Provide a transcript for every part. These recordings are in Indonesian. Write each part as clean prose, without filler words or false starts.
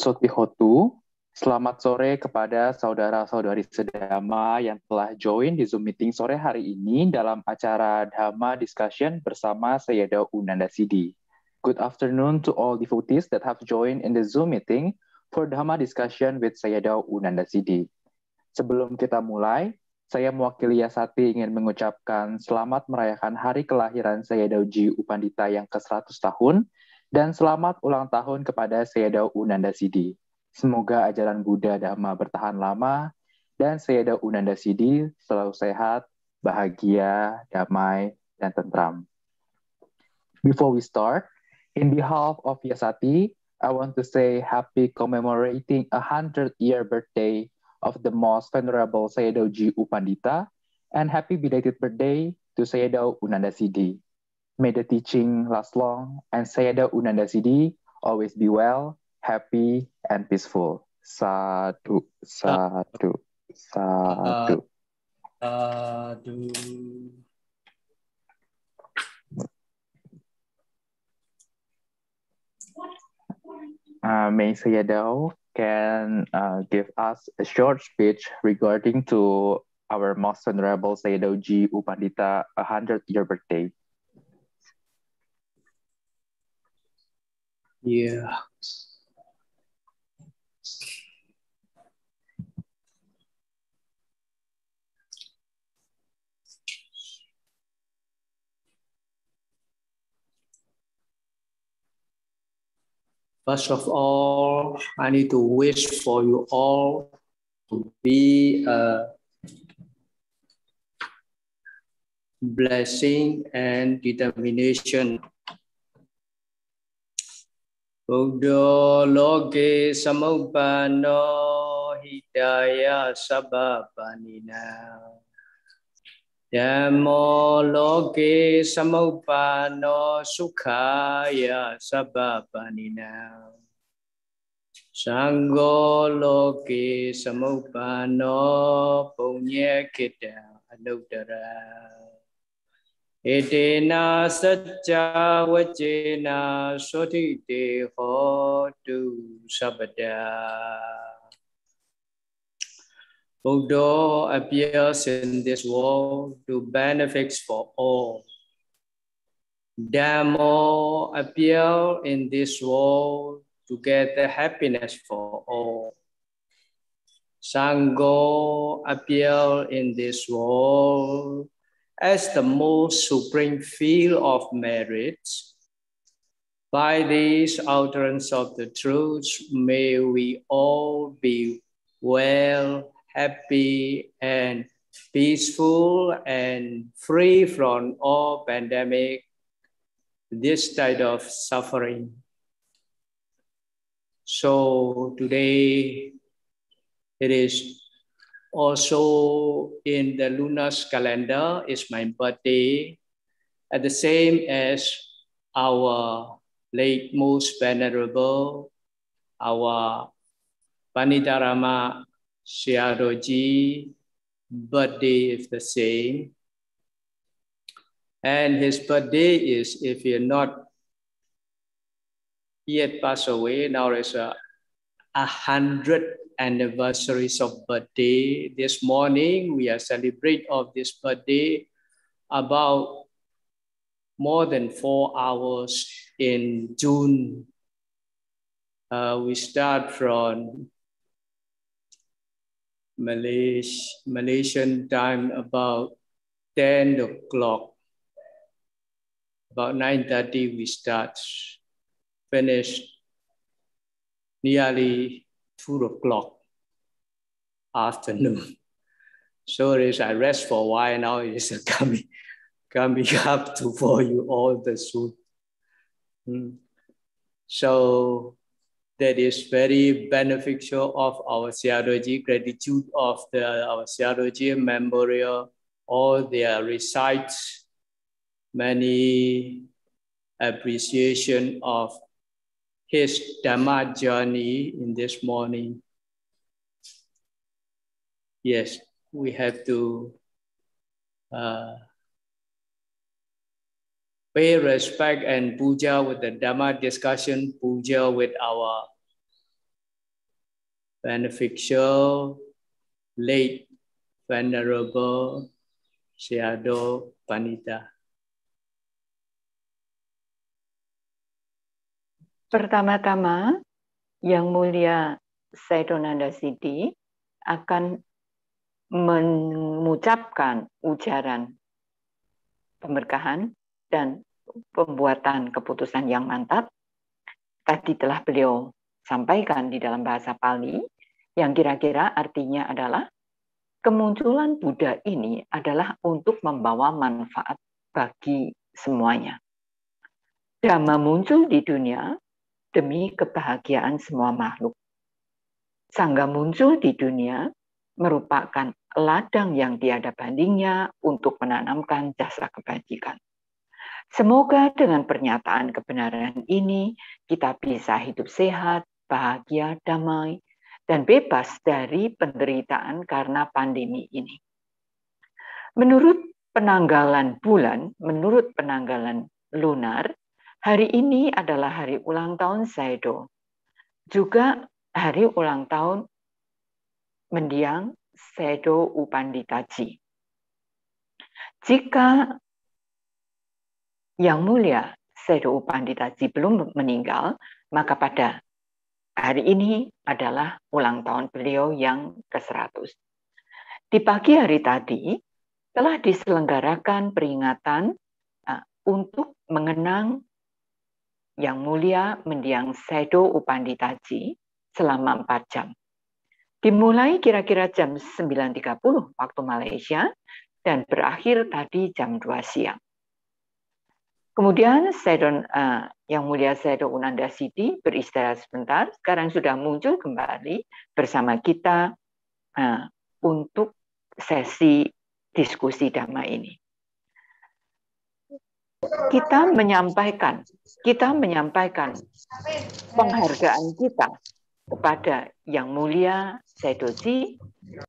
Sotbihotu, selamat sore kepada saudara-saudari sedama yang telah join di Zoom meeting sore hari ini dalam acara Dhamma Discussion bersama Sayadaw Unanda Sidi. Good afternoon to all devotees that have joined in the Zoom meeting for Dhamma Discussion with Sayadaw Unanda Sidi. Sebelum kita mulai, saya mewakili Yasati ingin mengucapkan selamat merayakan hari kelahiran Sayadaw Ji Upandita yang ke-100 tahun, dan selamat ulang tahun kepada Sayadaw Unanda Sidi. Semoga ajaran Buddha Dhamma bertahan lama, dan Sayadaw Unanda Sidi selalu sehat, bahagia, damai, dan tentram. Before we start, in behalf of Yasati, I want to say happy commemorating 100-year birthday of the most venerable Sayadaw Ji Upandita, and happy belated birthday to Sayadaw Unanda Sidi. May the teaching last long, and Sayadaw Unanda Sidi always be well, happy, and peaceful. Sadhu, sadhu, sadhu. May Sayadaw can give us a short speech regarding to our most venerable Sayadaw Ji Upandita 100-year birthday. Yeah. First of all, I need to wish for you all to be a blessing and determination. Buddha loke samuppanno hidaya sabbapanina. Dhammo loke samuppanno sukhaya sabbapanina. Sangho loke samuppanno punyakita anuttara. Etena sajja vajjena sotite hotu sabada. Buddha appears in this world to benefits for all. Dhammo appears in this world to get the happiness for all. Sangho appears in this world as the most supreme field of merit. By this utterance of the truth, may we all be well, happy, and peaceful, and free from all pandemic, this type of suffering. So today, it is also in the lunar calendar is my birthday, at the same as our late most venerable, our Panitarama Sayadaw Ji birthday is the same. And his birthday is, if you're not yet passed away, now is 100 anniversaries of birthday. This morning, we are celebrating of this birthday about more than 4 hours in June. We start from Malaysian time about 10 o'clock. About 9:30 we start, finish nearly 2 o'clock afternoon. So I rest for a while, now it is coming up to for you all the soon. So that is very beneficial of our Sayadaw Ji, gratitude of our Sayadaw Ji memorial, all their recites, many appreciation of his Dhamma journey in this morning. Yes, we have to pay respect and puja with the Dhamma discussion, puja with our beneficial, late, venerable, Sayadaw Pandita. Pertama-tama, Yang Mulia Sayadaw Nanda Siddhi akan mengucapkan ujaran pemberkahan dan pembuatan keputusan yang mantap. Tadi telah beliau sampaikan di dalam bahasa Pali, yang kira-kira artinya adalah kemunculan Buddha ini adalah untuk membawa manfaat bagi semuanya. Dhamma muncul di dunia demi kebahagiaan semua makhluk. Sangha muncul di dunia merupakan ladang yang tiada bandingnya untuk menanamkan jasa kebajikan. Semoga dengan pernyataan kebenaran ini kita bisa hidup sehat, bahagia, damai, dan bebas dari penderitaan karena pandemi ini. Menurut penanggalan bulan, menurut penanggalan lunar, hari ini adalah hari ulang tahun Sayadaw. Juga hari ulang tahun mendiang Sayadaw U Panditaji. Jika Yang Mulia Sayadaw U Panditaji belum meninggal, maka pada hari ini adalah ulang tahun beliau yang ke-100. Di pagi hari tadi telah diselenggarakan peringatan untuk mengenang Yang Mulia mendiang Sayadaw U Panditaji selama 4 jam. Dimulai kira-kira jam 9.30 waktu Malaysia dan berakhir tadi jam 2 siang. Kemudian Yang Mulia Sayadaw U Nanda Siddhi beristirahat sebentar, sekarang sudah muncul kembali bersama kita untuk sesi diskusi Dhamma ini. Kita menyampaikan penghargaan kita kepada Yang Mulia Sayadaw Ji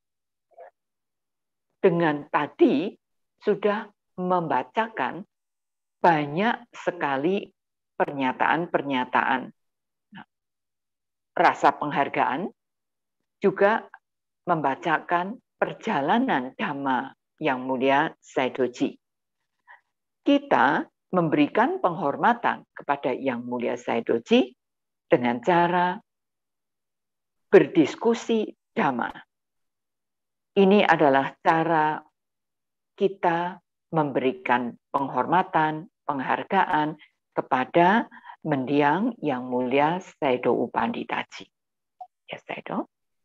dengan tadi sudah membacakan banyak sekali pernyataan-pernyataan rasa penghargaan, juga membacakan perjalanan Dhamma Yang Mulia Sayadaw Ji. Kita memberikan penghormatan kepada Yang Mulia Sayadaw Ji dengan cara berdiskusi Dhamma. Ini adalah cara kita memberikan penghormatan, penghargaan kepada mendiang Yang Mulia Sayadaw U Panditaji. Ya, Sayadaw.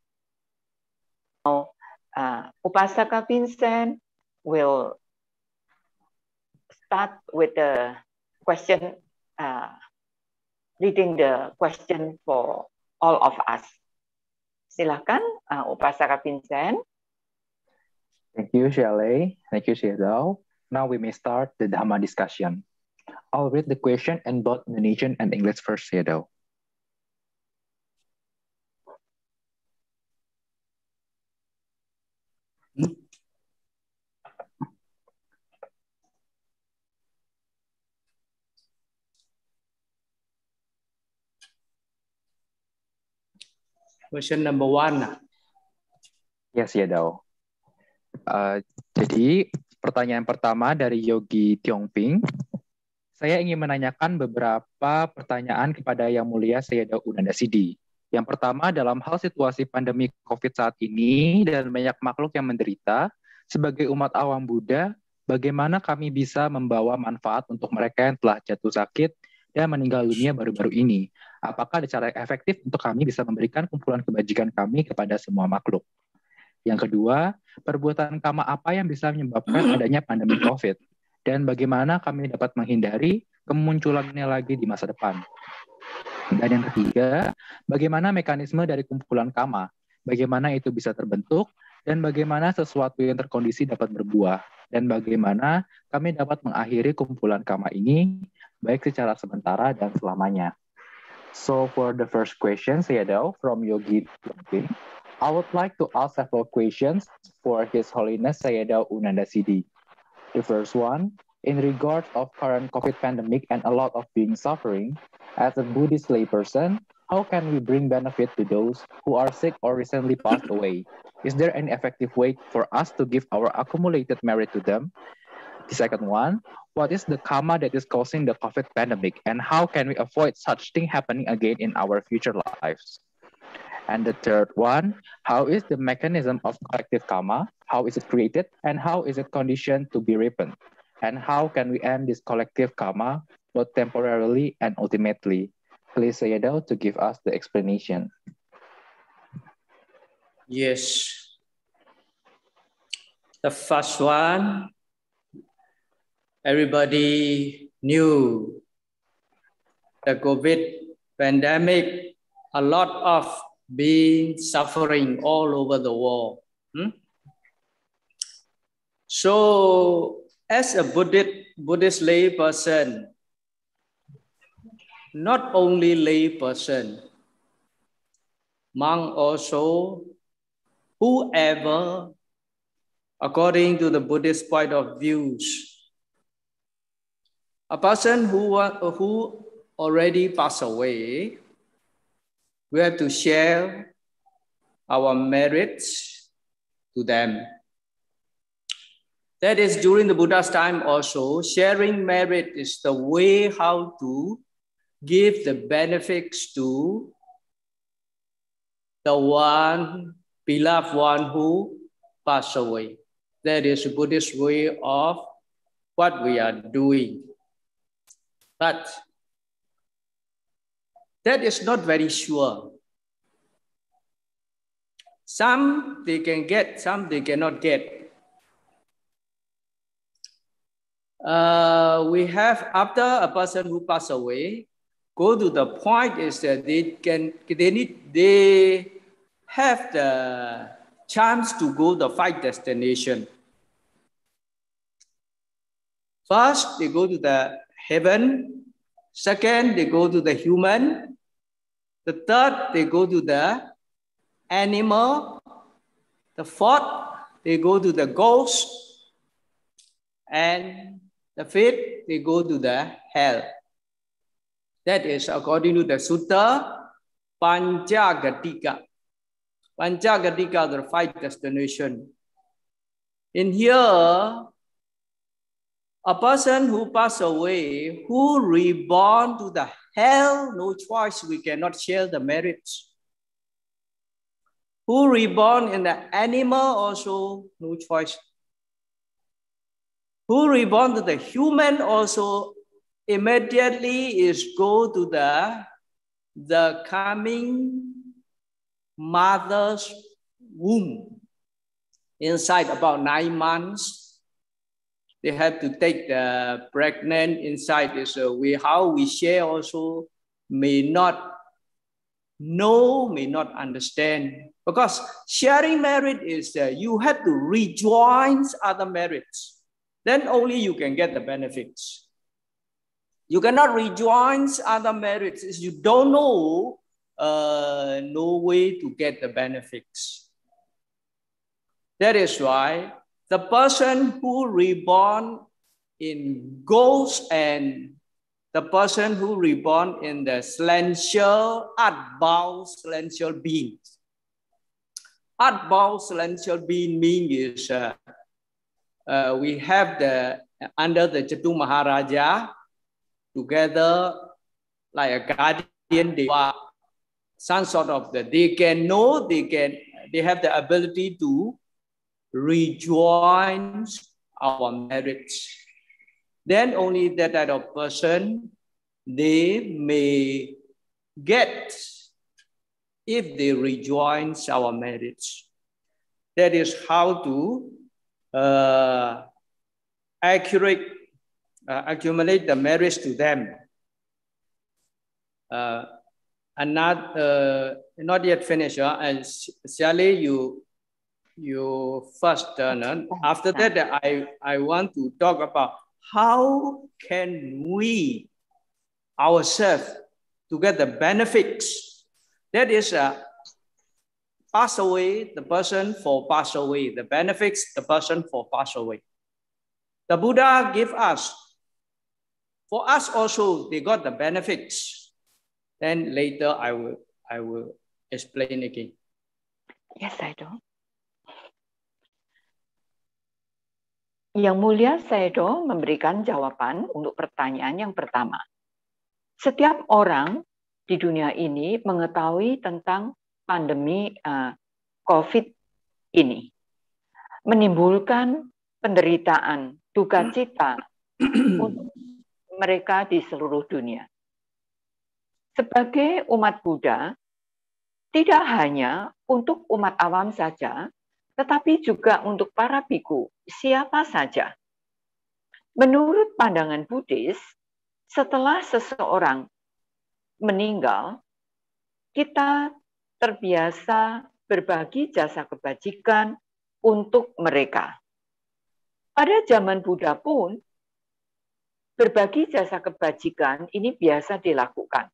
Upasaka Vincent will start with the question, reading the question for all of us. Silakan, Upasaka Vincent. Thank you, Shelley. Thank you, Sayadaw. Now we may start the Dhamma discussion. I'll read the question in both Indonesian and English first, Sayadaw. Question number 1. Yes, Sayadaw. Jadi pertanyaan pertama dari Yogi Tiongping. Saya ingin menanyakan beberapa pertanyaan kepada Yang Mulia Sayadaw U Nanda Siddhi. Yang pertama, dalam hal situasi pandemi COVID saat ini dan banyak makhluk yang menderita, sebagai umat awam Buddha, bagaimana kami bisa membawa manfaat untuk mereka yang telah jatuh sakit dan meninggal dunia baru-baru ini? Apakah ada cara efektif untuk kami bisa memberikan kumpulan kebajikan kami kepada semua makhluk? Yang kedua, perbuatan kama apa yang bisa menyebabkan adanya pandemi COVID? Dan bagaimana kami dapat menghindari kemunculannya lagi di masa depan? Dan yang ketiga, bagaimana mekanisme dari kumpulan kama? Bagaimana itu bisa terbentuk? Dan bagaimana sesuatu yang terkondisi dapat berbuah? Dan bagaimana kami dapat mengakhiri kumpulan kama ini, baik secara sementara dan selamanya? So for the first question, Sayadaw, from Yogi Tiongping, I would like to ask several questions for His Holiness Sayadaw U Nanda Siddhi. The first one, in regard of current COVID pandemic and a lot of being suffering, as a Buddhist layperson, how can we bring benefit to those who are sick or recently passed away? Is there any effective way for us to give our accumulated merit to them? The second one, what is the karma that is causing the COVID pandemic, and how can we avoid such thing happening again in our future lives? And the third one, how is the mechanism of collective karma? How is it created, and how is it conditioned to be ripened? And how can we end this collective karma, both temporarily and ultimately? Please, Sayadaw, to give us the explanation. Yes. The first one, everybody knew the COVID pandemic, a lot of being suffering all over the world. So as a Buddhist lay person, not only lay person, monk also, whoever, according to the Buddhist point of views, a person who already passed away, we have to share our merits to them. That is, during the Buddha's time also, sharing merit is the way how to give the benefits to the one, beloved one who passed away. That is the Buddhist way of what we are doing. But that is not very sure. Some they can get, some they cannot get. We have, after a person who passed away, go to the point is that they have the chance to go to 5 destinations. First, they go to the heaven. Second, they go to the human. The third, they go to the animal. The fourth, they go to the ghost. And the fifth, they go to the hell. That is according to the Sutta Panchagatika. Panchagatika, the 5 destinations. In here, a person who passed away, who reborn to the hell, no choice, we cannot share the merits. Who reborn in the animal, also no choice. Who reborn to the human, also immediately is go to the coming mother's womb. Inside about 9 months, they have to take the pregnant inside. Is how we share also may not know, may not understand. Because sharing merit is you have to rejoin other merits. Then only you can get the benefits. You cannot rejoin other merits if you don't know no way to get the benefits. That is why the person who reborn in ghost and the person who reborn in the celestial, earthbound celestial beings. Earthbound celestial being means we have under the Jatu Maharaja together like a guardian deva, some sort of they can know, they have the ability to rejoin our merits. Then only that type of person they may get if they rejoin our merits. That is how to accumulate the merits to them. And not yet finished. And Sally, you first turn. After that, I want to talk about how can we ourselves to get the benefits. That is pass away, the person for pass away. The benefits, the person for pass away. The Buddha give us. For us also, they got the benefits. Then later I will explain again. Yes, Sayadaw. Yang Mulia Sayadaw memberikan jawaban untuk pertanyaan yang pertama. Setiap orang di dunia ini mengetahui tentang pandemi COVID ini. Menimbulkan penderitaan, duka cita untuk mereka di seluruh dunia. Sebagai umat Buddha, tidak hanya untuk umat awam saja, tetapi juga untuk para biku, siapa saja. Menurut pandangan Buddhis, setelah seseorang meninggal, kita terbiasa berbagi jasa kebajikan untuk mereka. Pada zaman Buddha pun, berbagi jasa kebajikan ini biasa dilakukan.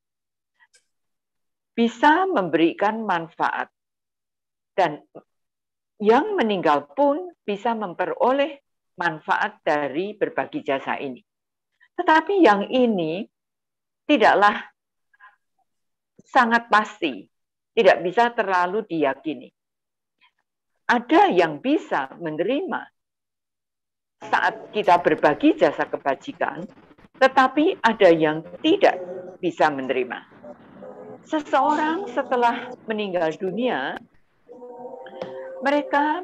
Bisa memberikan manfaat. Dan yang meninggal pun bisa memperoleh manfaat dari berbagi jasa ini. Tetapi yang ini tidaklah sangat pasti, tidak bisa terlalu diyakini. Ada yang bisa menerima saat kita berbagi jasa kebajikan, tetapi ada yang tidak bisa menerima. Seseorang setelah meninggal dunia, mereka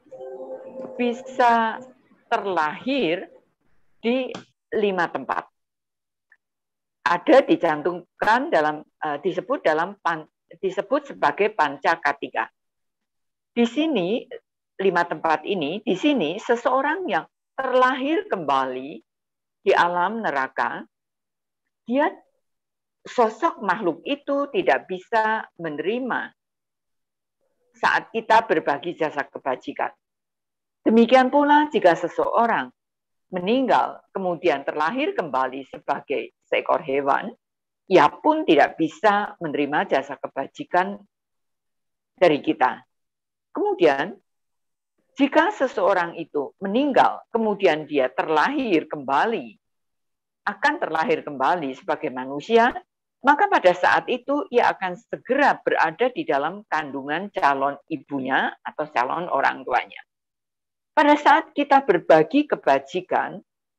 bisa terlahir di 5 tempat. Ada dicantumkan dalam disebut sebagai Pancakatika. Di sini 5 tempat ini, di sini seseorang yang terlahir kembali di alam neraka, dia sosok makhluk itu tidak bisa menerima saat kita berbagi jasa kebajikan. Demikian pula jika seseorang meninggal kemudian terlahir kembali sebagai seekor hewan, ia pun tidak bisa menerima jasa kebajikan dari kita. Kemudian, jika seseorang itu meninggal, kemudian dia terlahir kembali, akan terlahir kembali sebagai manusia, maka pada saat itu ia akan segera berada di dalam kandungan calon ibunya atau calon orang tuanya. Pada saat kita berbagi kebajikan,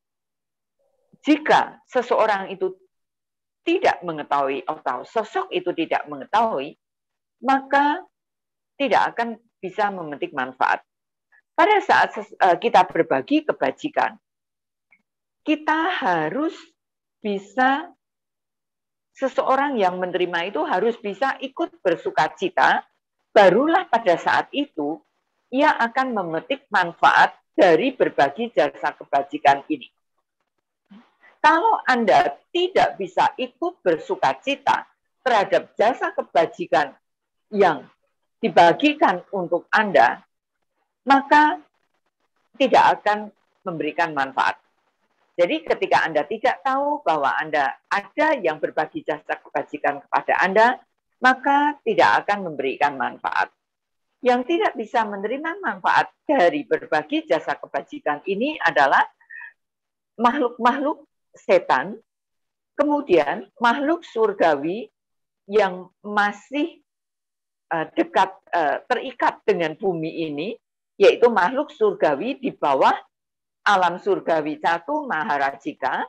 jika seseorang itu tidak mengetahui atau sosok itu tidak mengetahui, maka tidak akan bisa memetik manfaat. Pada saat kita berbagi kebajikan, kita harus bisa, seseorang yang menerima itu harus bisa ikut bersukacita, barulah pada saat itu ia akan memetik manfaat dari berbagi jasa kebajikan ini. Kalau Anda tidak bisa ikut bersukacita terhadap jasa kebajikan yang dibagikan untuk Anda, maka tidak akan memberikan manfaat. Jadi ketika Anda tidak tahu bahwa Anda ada yang berbagi jasa kebajikan kepada Anda, maka tidak akan memberikan manfaat. Yang tidak bisa menerima manfaat dari berbagi jasa kebajikan ini adalah makhluk-makhluk setan, kemudian makhluk surgawi yang masih dekat terikat dengan bumi ini, yaitu makhluk surgawi di bawah alam surgawi Catu Maharajika,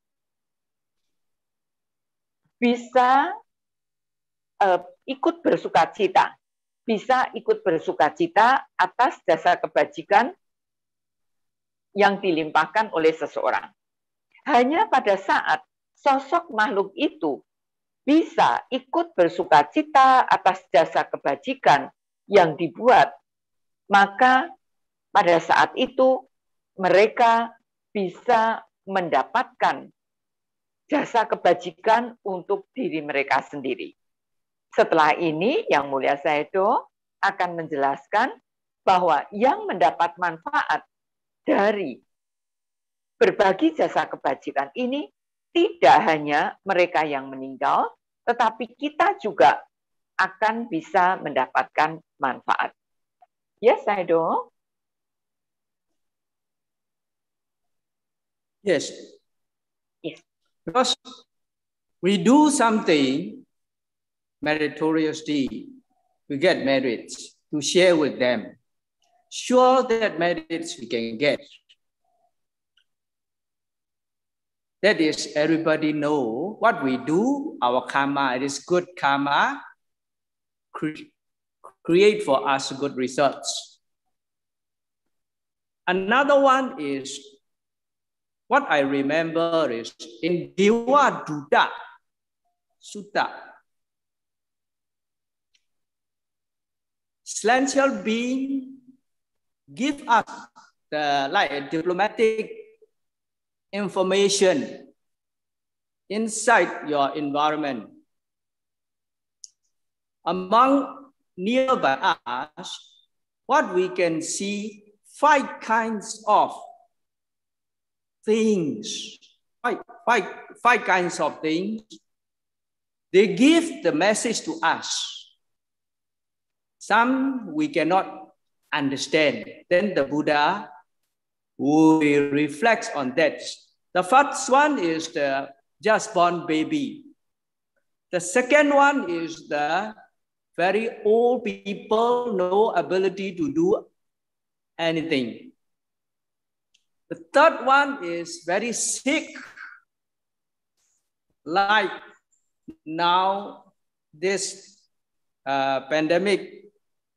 bisa ikut bersukacita, atas jasa kebajikan yang dilimpahkan oleh seseorang. Hanya pada saat sosok makhluk itu bisa ikut bersukacita atas jasa kebajikan yang dibuat, maka pada saat itu mereka bisa mendapatkan jasa kebajikan untuk diri mereka sendiri. Setelah ini, Yang Mulia Sayadaw akan menjelaskan bahwa yang mendapat manfaat dari berbagi jasa kebajikan ini tidak hanya mereka yang meninggal, tetapi kita juga akan bisa mendapatkan manfaat. Yes, Sayadaw? Yes. Yes. Because we do something meritorious deed, we get merits to share with them. Sure, that merits we can get. That is, everybody know what we do, our karma, it is good karma, create for us good results. Another one is, what I remember is in Dewa Duda Sutta, celestial being give us the diplomatic information inside your environment. Among nearby us, what we can see, 5 kinds of things, five kinds of things. They give the message to us. Some we cannot understand. Then the Buddha will reflect on that. The first one is the just born baby. The second one is the very old people, no ability to do anything. The third one is very sick, like now this pandemic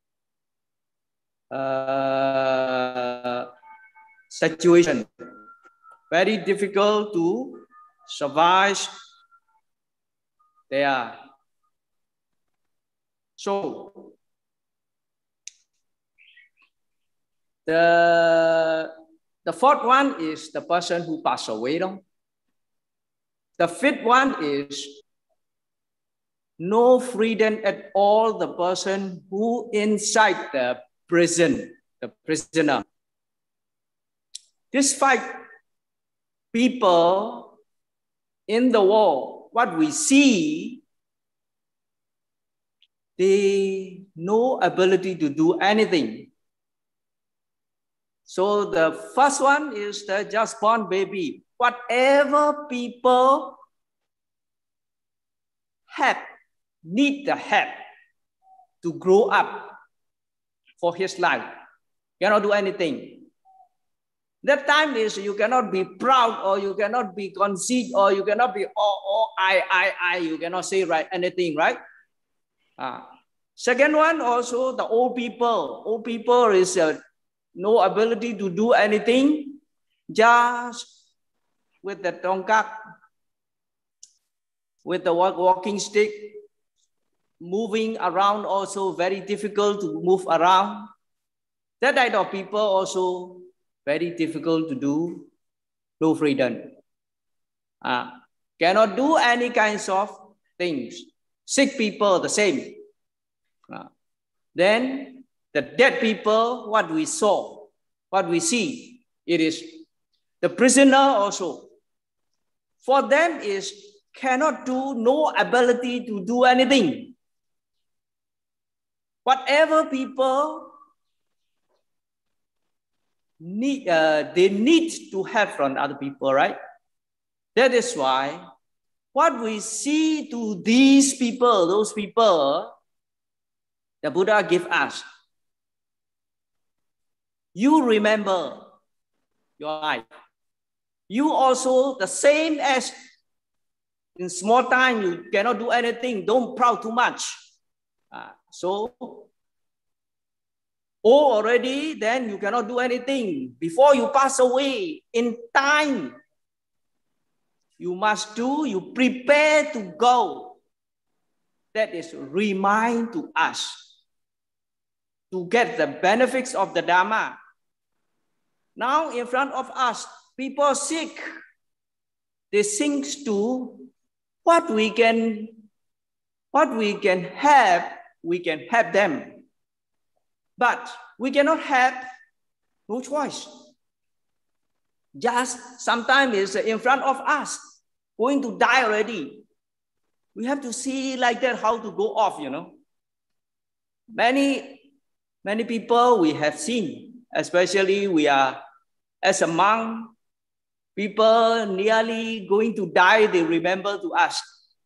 situation, very difficult to survive there. So the fourth one is the person who passed away. The fifth one is no freedom at all, the person who inside the prison, the prisoner. These 5 people in the world, what we see, they no ability to do anything. So the first one is the just born baby. Whatever people have, need the help to grow up for his life, cannot do anything. That time is you cannot be proud, or you cannot be conceited, or you cannot be I. You cannot say right anything, right? Second one also the old people. Old people is no ability to do anything, just with the tongkat, with the walking stick, moving around also very difficult to move around. That type of people also very difficult to do, no freedom. Cannot do any kinds of things. Sick people, the same. Then the dead people, what we saw, what we see, it is the prisoner also. For them is cannot do, no ability to do anything. Whatever people need, they need to have from other people, right? That is why what we see to these people, those people, the Buddha give us. You remember your life. You also the same as in small time, you cannot do anything. Don't proud too much. So, already, then you cannot do anything. Before you pass away, in time, you must do, you prepare to go. That is remind to us to get the benefits of the Dharma. Now, in front of us, people sick. They think to what we can have, we can help them. But we cannot help, no choice. Just sometimes it's in front of us, going to die already. We have to see like that how to go off, you know. Many people we have seen, especially we are as a monk, people nearly going to die, they remember to us.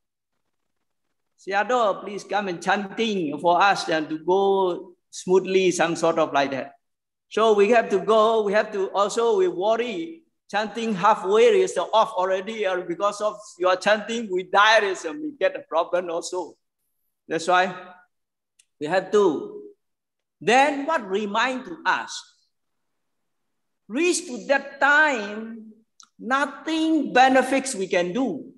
Seattle, please come and chanting for us and to go smoothly, some sort of like that. So we have to go, we have to also, we worry, chanting halfway is off already, or because of your chanting, we die, we get a problem also. That's why we have to. Then what remind to us? Reach to that time, nothing benefits we can do.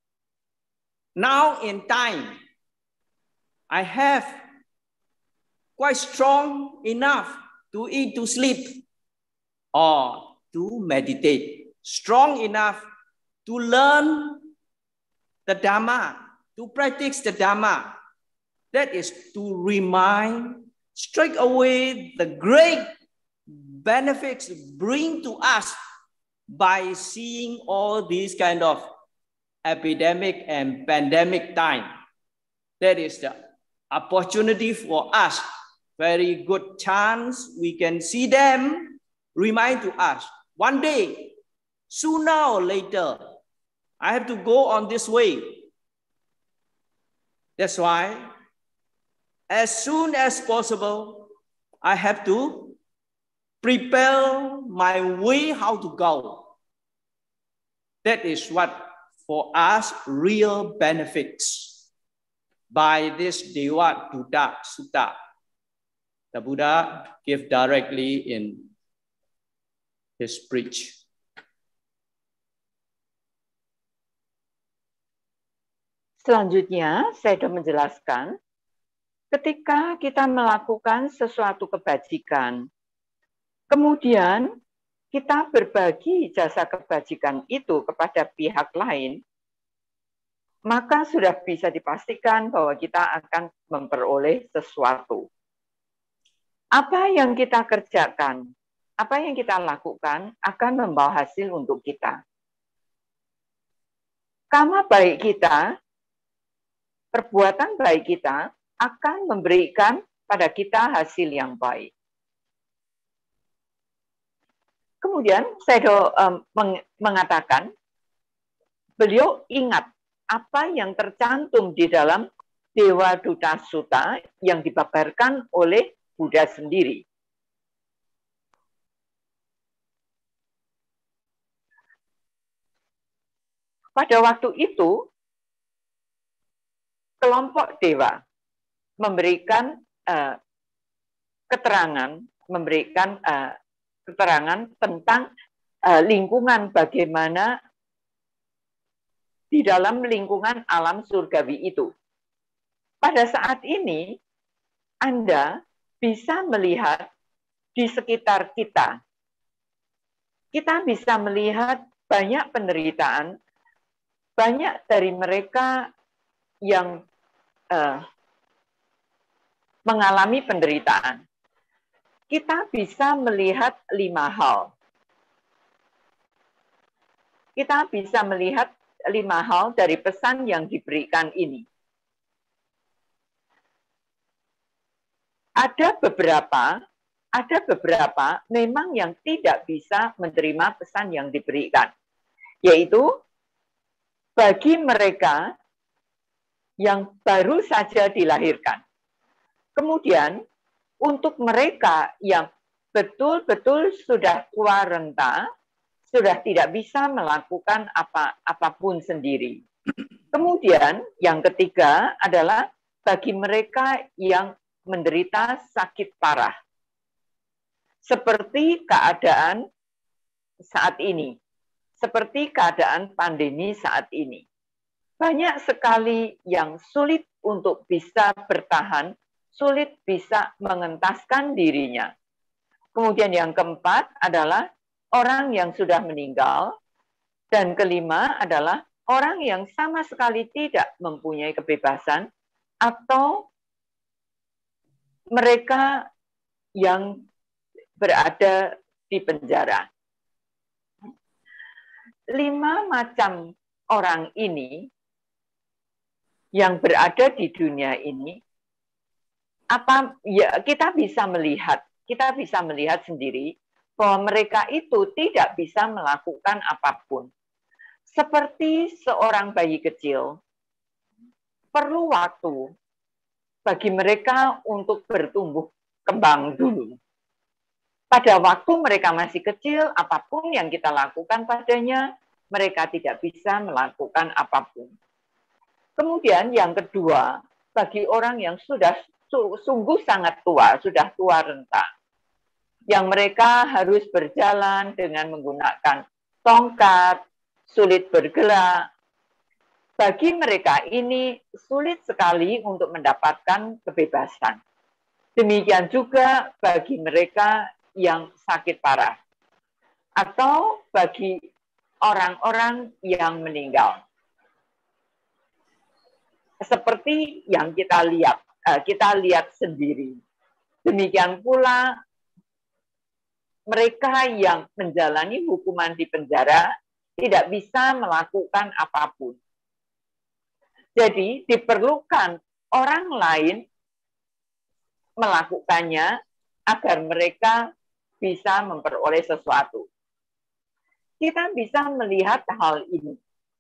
Now in time, I have quite strong enough to eat, to sleep, or to meditate. Strong enough to learn the Dhamma, to practice the Dhamma. That is to remind straight away the great benefits bring to us by seeing all these kind of epidemic and pandemic time. That is the opportunity for us. Very good chance we can see them, remind to us. One day, sooner or later, I have to go on this way. That's why, as soon as possible, I have to prepare my way how to go. That is what for us real benefits by this Dewa Duta Sutta. The Buddha gave directly in his speech. Selanjutnya, saya sudah menjelaskan, ketika kita melakukan sesuatu kebajikan, kemudian kita berbagi jasa kebajikan itu kepada pihak lain, maka sudah bisa dipastikan bahwa kita akan memperoleh sesuatu. Apa yang kita kerjakan, apa yang kita lakukan akan membawa hasil untuk kita. Karma baik kita, perbuatan baik kita akan memberikan pada kita hasil yang baik. Kemudian saya mengatakan, beliau ingat apa yang tercantum di dalam Dewa Duta Sutta yang dipaparkan oleh Buddha sendiri. Pada waktu itu, kelompok dewa memberikan keterangan tentang lingkungan bagaimana di dalam lingkungan alam surgawi itu. Pada saat ini, Anda bisa melihat di sekitar kita. Kita bisa melihat banyak penderitaan, banyak dari mereka yang mengalami penderitaan. Kita bisa melihat 5 hal. Kita bisa melihat 5 hal dari pesan yang diberikan ini. Ada beberapa memang yang tidak bisa menerima pesan yang diberikan, yaitu bagi mereka yang baru saja dilahirkan. Kemudian untuk mereka yang betul-betul sudah tua renta, sudah tidak bisa melakukan apapun sendiri. Kemudian yang ketiga adalah bagi mereka yang menderita sakit parah. Seperti keadaan saat ini. Seperti keadaan pandemi saat ini. Banyak sekali yang sulit untuk bisa bertahan, sulit bisa mengentaskan dirinya. Kemudian yang keempat adalah orang yang sudah meninggal. Dan kelima adalah orang yang sama sekali tidak mempunyai kebebasan atau mereka yang berada di penjara. 5 macam orang ini yang berada di dunia ini, kita bisa melihat sendiri bahwa mereka itu tidak bisa melakukan apapun. Seperti seorang bayi kecil perlu waktu bagi mereka untuk bertumbuh kembang dulu. Pada waktu mereka masih kecil, apapun yang kita lakukan padanya, mereka tidak bisa melakukan apapun. Kemudian yang kedua, bagi orang yang sudah sungguh sangat tua, sudah tua renta, yang mereka harus berjalan dengan menggunakan tongkat, sulit bergerak. Bagi mereka ini sulit sekali untuk mendapatkan kebebasan. Demikian juga bagi mereka yang sakit parah atau bagi orang-orang yang meninggal. Seperti yang kita lihat sendiri. Demikian pula mereka yang menjalani hukuman di penjara tidak bisa melakukan apapun. Jadi diperlukan orang lain melakukannya agar mereka bisa memperoleh sesuatu. Kita bisa melihat hal ini.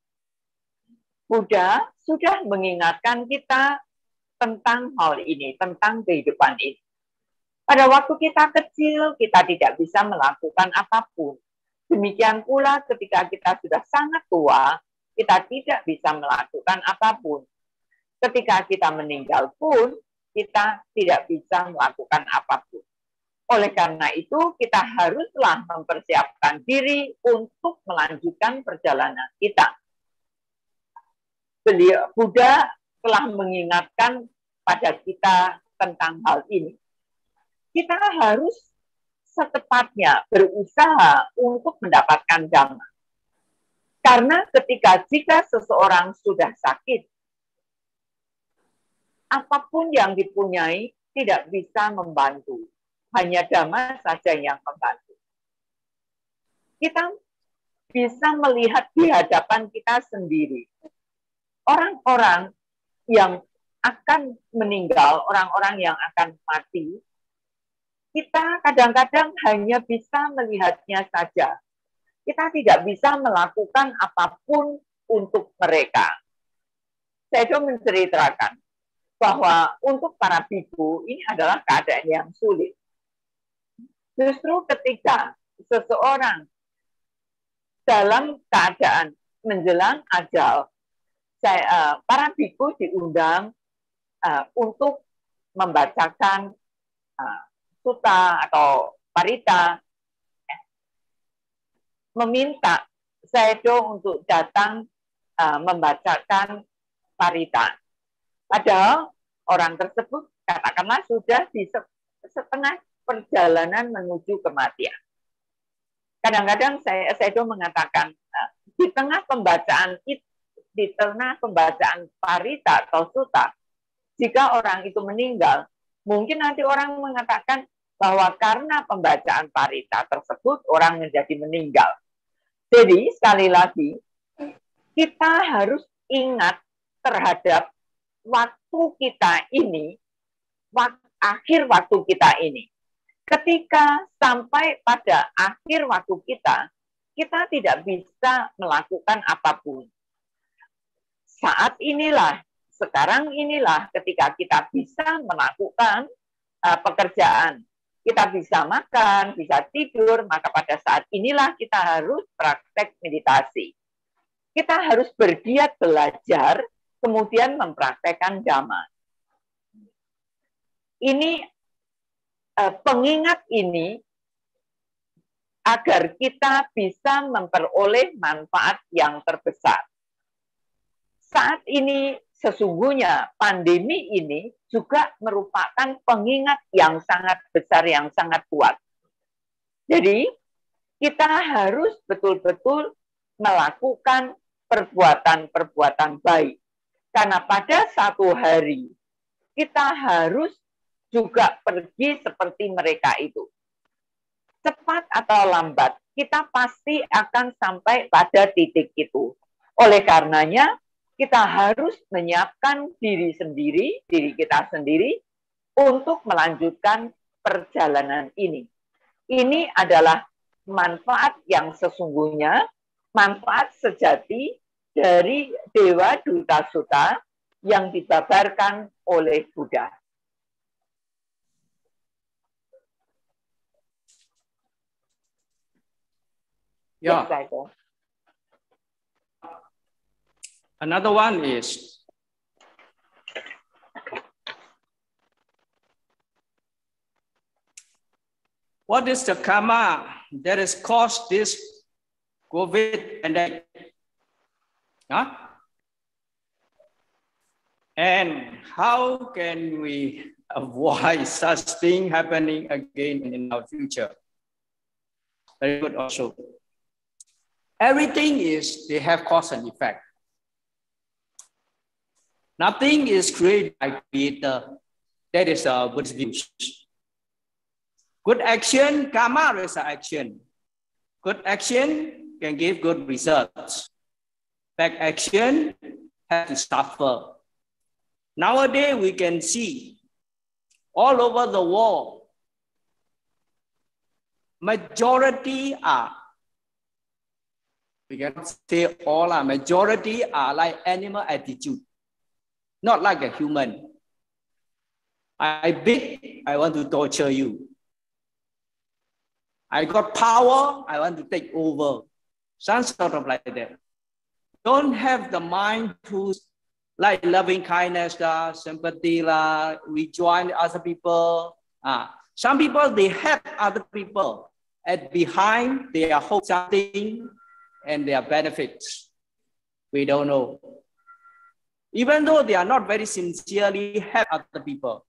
Buddha sudah mengingatkan kita tentang hal ini, tentang kehidupan ini. Pada waktu kita kecil, kita tidak bisa melakukan apapun. Demikian pula ketika kita sudah sangat tua, kita tidak bisa melakukan apapun. Ketika kita meninggal pun, kita tidak bisa melakukan apapun. Oleh karena itu, kita haruslah mempersiapkan diri untuk melanjutkan perjalanan kita. Buddha telah mengingatkan pada kita tentang hal ini. Kita harus secepatnya berusaha untuk mendapatkan dhamma. Karena jika seseorang sudah sakit, apapun yang dipunyai tidak bisa membantu. Hanya dhamma saja yang membantu. Kita bisa melihat di hadapan kita sendiri. Orang-orang yang akan meninggal, orang-orang yang akan mati, kita kadang-kadang hanya bisa melihatnya saja. Kita tidak bisa melakukan apapun untuk mereka. Saya sudah menceritakan bahwa untuk para biku ini adalah keadaan yang sulit. Justru ketika seseorang dalam keadaan menjelang ajal, para biku diundang untuk membacakan sutta atau parita, meminta Sayadaw untuk datang membacakan parita. Padahal orang tersebut katakanlah sudah di setengah perjalanan menuju kematian. Kadang-kadang Sayadaw mengatakan di tengah pembacaan parita atau sutta, jika orang itu meninggal, mungkin nanti orang mengatakan bahwa karena pembacaan parita tersebut orang menjadi meninggal. Jadi sekali lagi kita harus ingat terhadap waktu kita ini, akhir waktu kita ini. Ketika sampai pada akhir waktu kita tidak bisa melakukan apapun. Saat inilah, sekarang inilah ketika kita bisa melakukan pekerjaan. Kita bisa makan, bisa tidur, maka pada saat inilah kita harus praktek meditasi. Kita harus bergiat belajar, kemudian mempraktekkan dhamma. Ini pengingat ini agar kita bisa memperoleh manfaat yang terbesar. Saat ini sesungguhnya pandemi ini juga merupakan pengingat yang sangat besar, yang sangat kuat. Jadi kita harus betul-betul melakukan perbuatan-perbuatan baik. Karena pada satu hari kita harus juga pergi seperti mereka itu. Cepat atau lambat, kita pasti akan sampai pada titik itu. Oleh karenanya, kita harus menyiapkan diri kita sendiri, untuk melanjutkan perjalanan ini. Ini adalah manfaat yang sesungguhnya, manfaat sejati dari Dewa Duta Sutta yang dibabarkan oleh Buddha. Yeah. Yes, Another one is what is the karma that has caused this COVID pandemic? Huh? And how can we avoid such thing happening again in our future? Very good also. Everything is, they have cause and effect. Nothing is created by creator. That is our Buddhist views. Good action, karma is an action. Good action can give good results. Bad action has to suffer. Nowadays, we can see all over the world, majority are, we cannot say all are, majority are like animal attitude, not like a human. I big, I want to torture you. I got power, I want to take over. Some sort of like that. Don't have the mind to like loving kindness, sympathy, rejoin other people. Some people, they help other people. And behind, they are hope something and their benefits. We don't know. Even though they are not very sincerely help other people.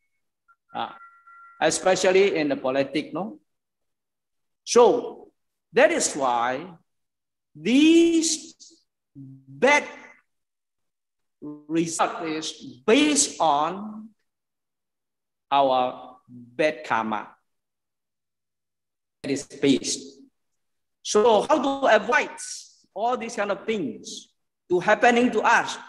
Especially in the politics, no? So that is why these bad result is based on our bad karma. That is based. So how to avoid all these kind of things to happening to us?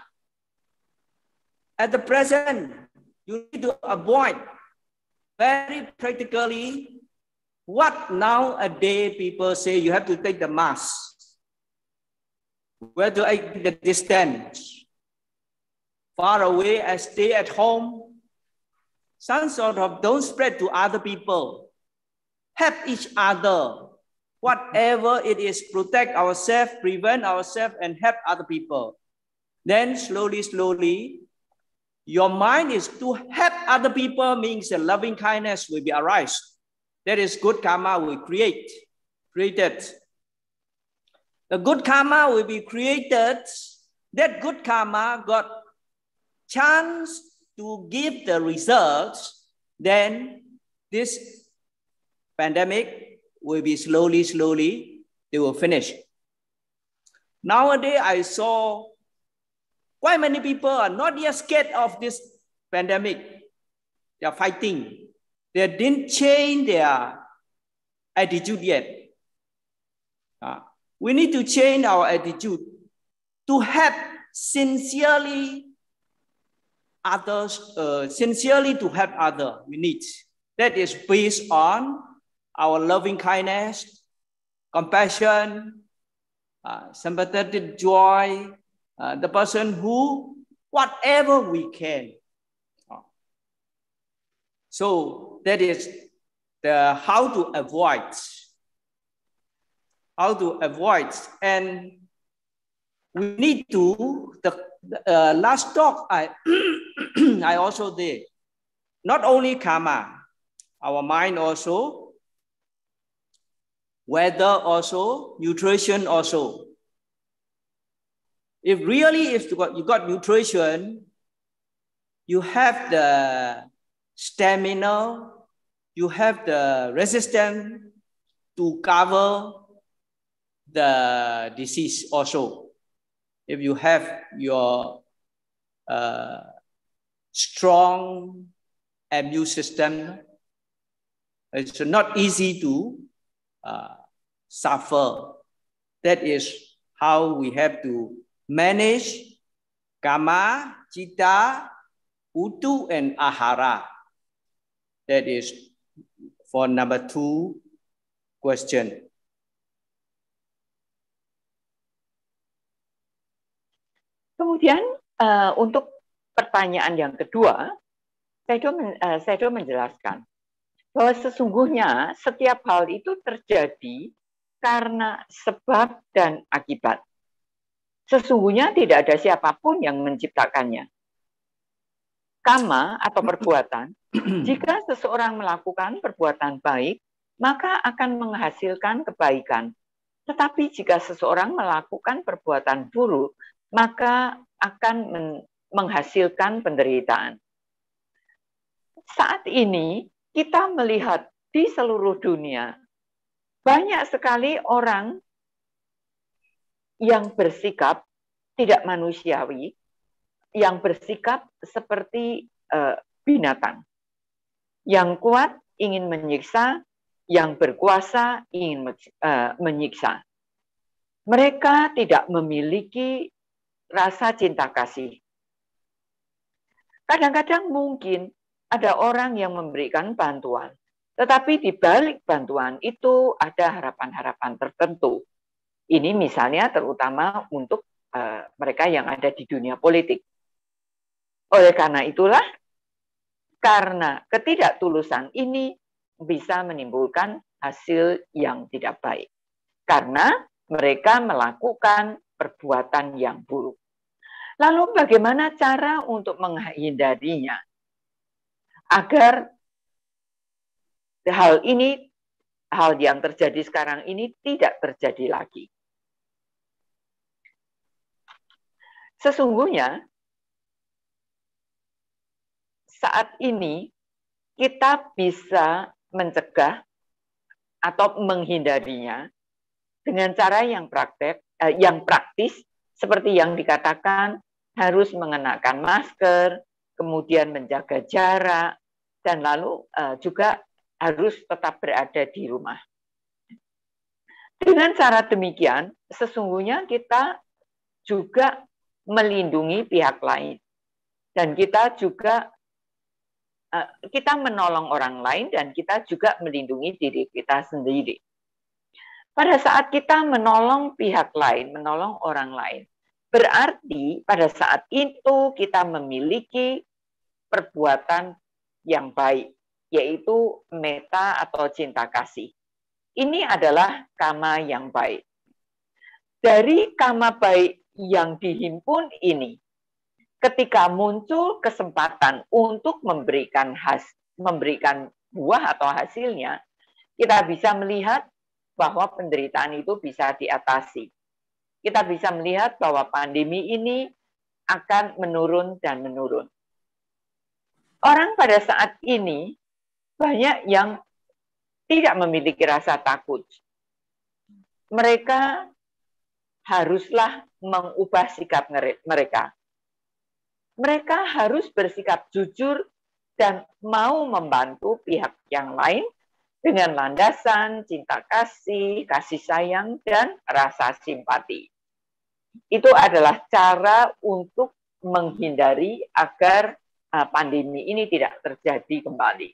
At the present, you need to avoid very practically what nowadays people say you have to take the mask. Where do I take the distance? Far away and stay at home. Some sort of don't spread to other people. Help each other. Whatever it is, protect ourselves, prevent ourselves, and help other people. Then slowly, slowly, your mind is to help other people means that loving kindness will be arise. That is good karma will created. The good karma will be created. That good karma got chance to give the results. Then this pandemic will be slowly, slowly, they will finish. Nowadays, I saw quite many people are not yet scared of this pandemic. They are fighting. They didn't change their attitude yet. We need to change our attitude to help sincerely others, sincerely to help others. We need. That is based on our loving kindness, compassion, sympathetic joy, the person who, whatever we can. So that is the how to avoid. How to avoid. And we need to, the last talk I, I also did, not only karma, our mind also, weather also, nutrition also. If really, if you got nutrition, you have the stamina, you have the resistance to cover the disease also. If you have your strong immune system, it's not easy to suffer. That is how we have to manage kama, citta, utu, and ahara. That is for number 2 question. Kemudian untuk pertanyaan yang kedua, Sayadaw menjelaskan bahwa sesungguhnya setiap hal itu terjadi karena sebab dan akibat. Sesungguhnya tidak ada siapapun yang menciptakannya. Kama atau perbuatan, jika seseorang melakukan perbuatan baik, maka akan menghasilkan kebaikan. Tetapi jika seseorang melakukan perbuatan buruk, maka akan menghasilkan penderitaan. Saat ini kita melihat di seluruh dunia, banyak sekali orang yang bersikap tidak manusiawi, yang bersikap seperti binatang. Yang kuat ingin menyiksa, yang berkuasa ingin menyiksa. Mereka tidak memiliki rasa cinta kasih. Kadang-kadang mungkin ada orang yang memberikan bantuan, tetapi di balik bantuan itu ada harapan-harapan tertentu. Ini misalnya terutama untuk mereka yang ada di dunia politik. Oleh karena itulah, karena ketidaktulusan ini bisa menimbulkan hasil yang tidak baik. Karena mereka melakukan perbuatan yang buruk. Lalu bagaimana cara untuk menghindarinya? Agar hal yang terjadi sekarang ini tidak terjadi lagi. Sesungguhnya, saat ini kita bisa mencegah atau menghindarinya dengan cara yang praktis, seperti yang dikatakan harus mengenakan masker, kemudian menjaga jarak, dan lalu juga harus tetap berada di rumah. Dengan cara demikian, sesungguhnya kita juga melindungi pihak lain. Dan kita juga kita menolong orang lain dan kita juga melindungi diri kita sendiri. Pada saat kita menolong pihak lain, menolong orang lain, berarti pada saat itu kita memiliki perbuatan yang baik, yaitu metta atau cinta kasih. Ini adalah kama yang baik. Dari kama baik yang dihimpun ini, ketika muncul kesempatan untuk memberikan buah atau hasilnya, kita bisa melihat bahwa penderitaan itu bisa diatasi. Kita bisa melihat bahwa pandemi ini akan menurun dan menurun. Orang pada saat ini banyak yang tidak memiliki rasa takut. Mereka haruslah mengubah sikap mereka. Mereka harus bersikap jujur dan mau membantu pihak yang lain dengan landasan cinta kasih, kasih sayang, dan rasa simpati. Itu adalah cara untuk menghindari agar pandemi ini tidak terjadi kembali.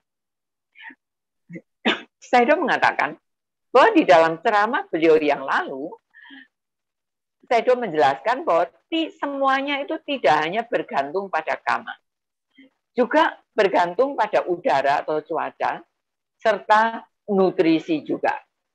Sayadaw mengatakan bahwa di dalam ceramah beliau yang lalu, Sayadaw menjelaskan bahwa semuanya itu tidak hanya bergantung pada kama, juga bergantung pada udara atau cuaca, serta nutrisi juga.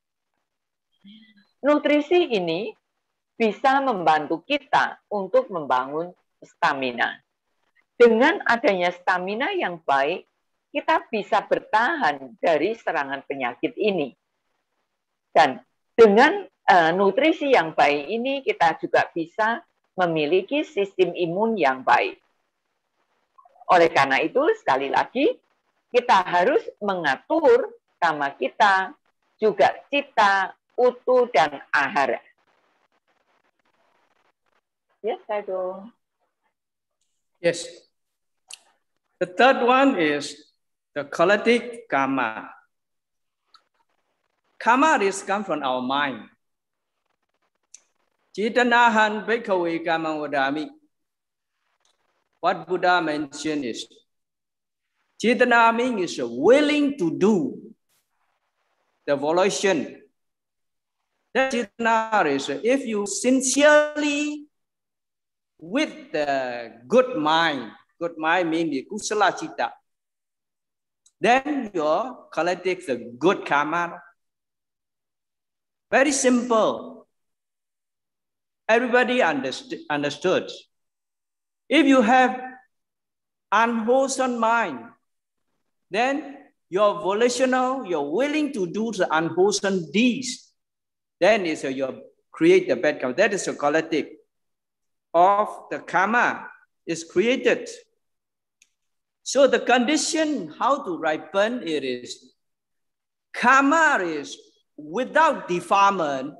Nutrisi ini bisa membantu kita untuk membangun stamina. Dengan adanya stamina yang baik, kita bisa bertahan dari serangan penyakit ini. Dan dengan nutrisi yang baik ini, kita juga bisa memiliki sistem imun yang baik. Oleh karena itu, sekali lagi, kita harus mengatur kama kita, juga cita, utu, dan ahara. Yes, Sayadaw. Yes. The third one is the qualitative karma. Karma is come from our mind. Citanahan bhikkhave kamang vadami. What Buddha mentioned is, Citana means is willing to do the volition. That Citana is if you sincerely with the good mind, good mind means the kusala citta. Then your collective the good karma. Very simple. Everybody understood. If you have unwholesome mind, then you're volitional, you're willing to do the unwholesome deeds. Then it's you create the bad karma. That is the collective of the karma is created. So the condition how to ripen it is karma is without defilement,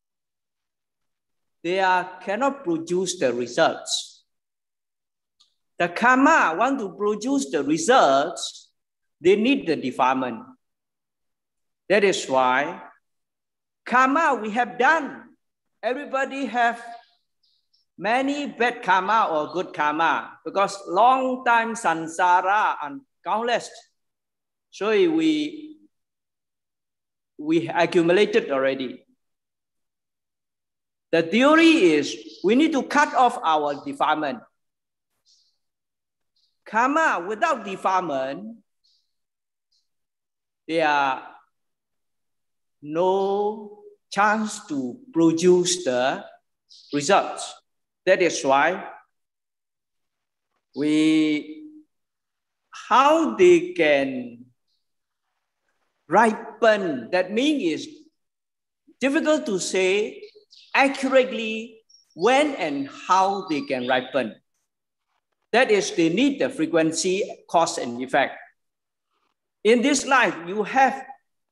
they cannot produce the results. The karma want to produce the results, they need the defilement. That is why karma we have done. Everybody have many bad karma or good karma because long time samsara and countless. So we accumulated already. The theory is we need to cut off our defilement. Karma without defilement, there are no chance to produce the results. That is why how they can ripen, that means it's difficult to say accurately when and how they can ripen. That is, they need the frequency, cause and effect. In this life, you have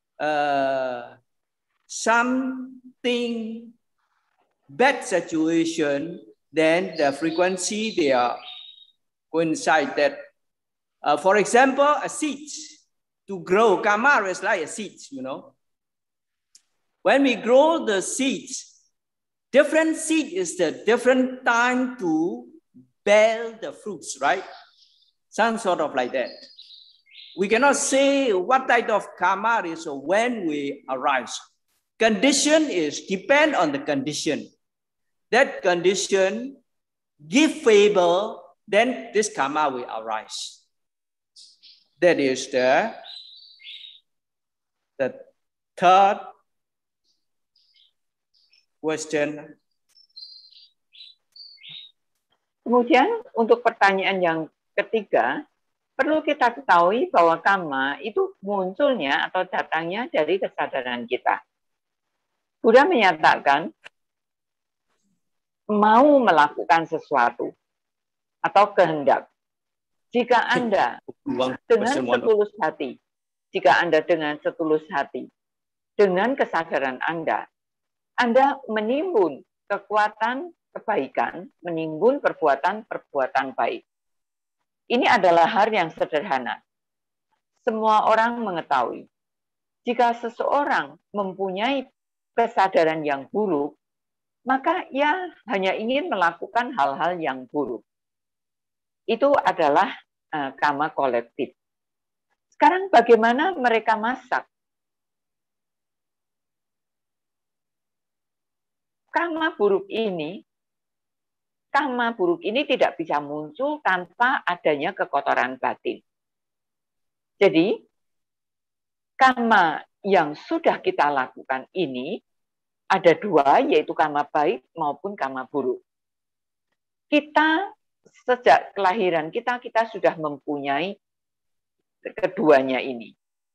something bad situation, then the frequency they are coincide that. For example, a seed to grow, karma is like a seed, you know. When we grow the seeds, different seed is the different time to bear the fruits, right? Some sort of like that. We cannot say what type of karma is when we arise. Condition is depend on the condition. That condition give favor, then this karma will arise. That is the third question. Kemudian untuk pertanyaan yang ketiga, perlu kita ketahui bahwa karma itu munculnya atau datangnya dari kesadaran kita. Buddha menyatakan mau melakukan sesuatu atau kehendak. Jika Anda dengan setulus hati, dengan kesadaran Anda menimbun kekuatan kebaikan, menimbun perbuatan baik. Ini adalah hal yang sederhana. Semua orang mengetahui. Jika seseorang mempunyai kesadaran yang buruk, maka ia hanya ingin melakukan hal-hal yang buruk. Itu adalah karma kolektif. Sekarang bagaimana mereka masak? Karma buruk ini tidak bisa muncul tanpa adanya kekotoran batin. Jadi, karma yang sudah kita lakukan ini ada dua, yaitu karma baik maupun karma buruk. Kita sejak kelahiran kita sudah mempunyai keduanya ini.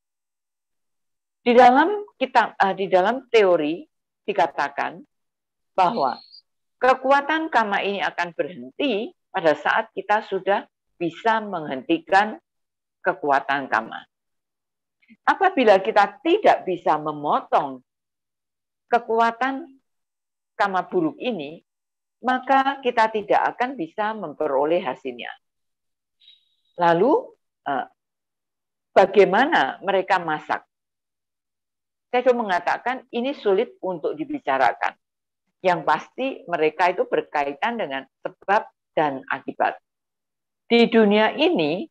Di dalam teori dikatakan bahwa kekuatan karma ini akan berhenti pada saat kita sudah bisa menghentikan kekuatan karma. Apabila kita tidak bisa memotong kekuatan karma buruk ini, maka kita tidak akan bisa memperoleh hasilnya. Lalu, bagaimana mereka masak? Saya cuma mengatakan ini sulit untuk dibicarakan. Yang pasti mereka itu berkaitan dengan sebab dan akibat. Di dunia ini,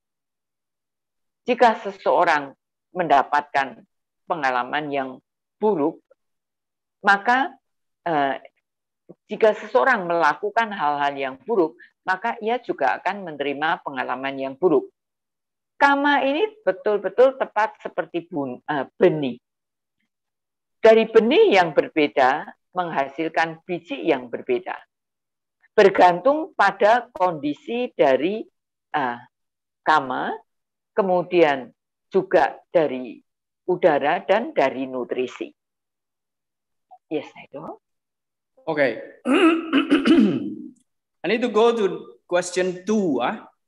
jika seseorang mendapatkan pengalaman yang buruk, maka jika seseorang melakukan hal-hal yang buruk, maka ia juga akan menerima pengalaman yang buruk. Kama ini betul-betul tepat seperti benih. Dari benih yang berbeda menghasilkan biji yang berbeda. Bergantung pada kondisi dari kama, kemudian juga dari udara dan dari nutrisi. Yes, Naido. Okay. I need to go to question 2.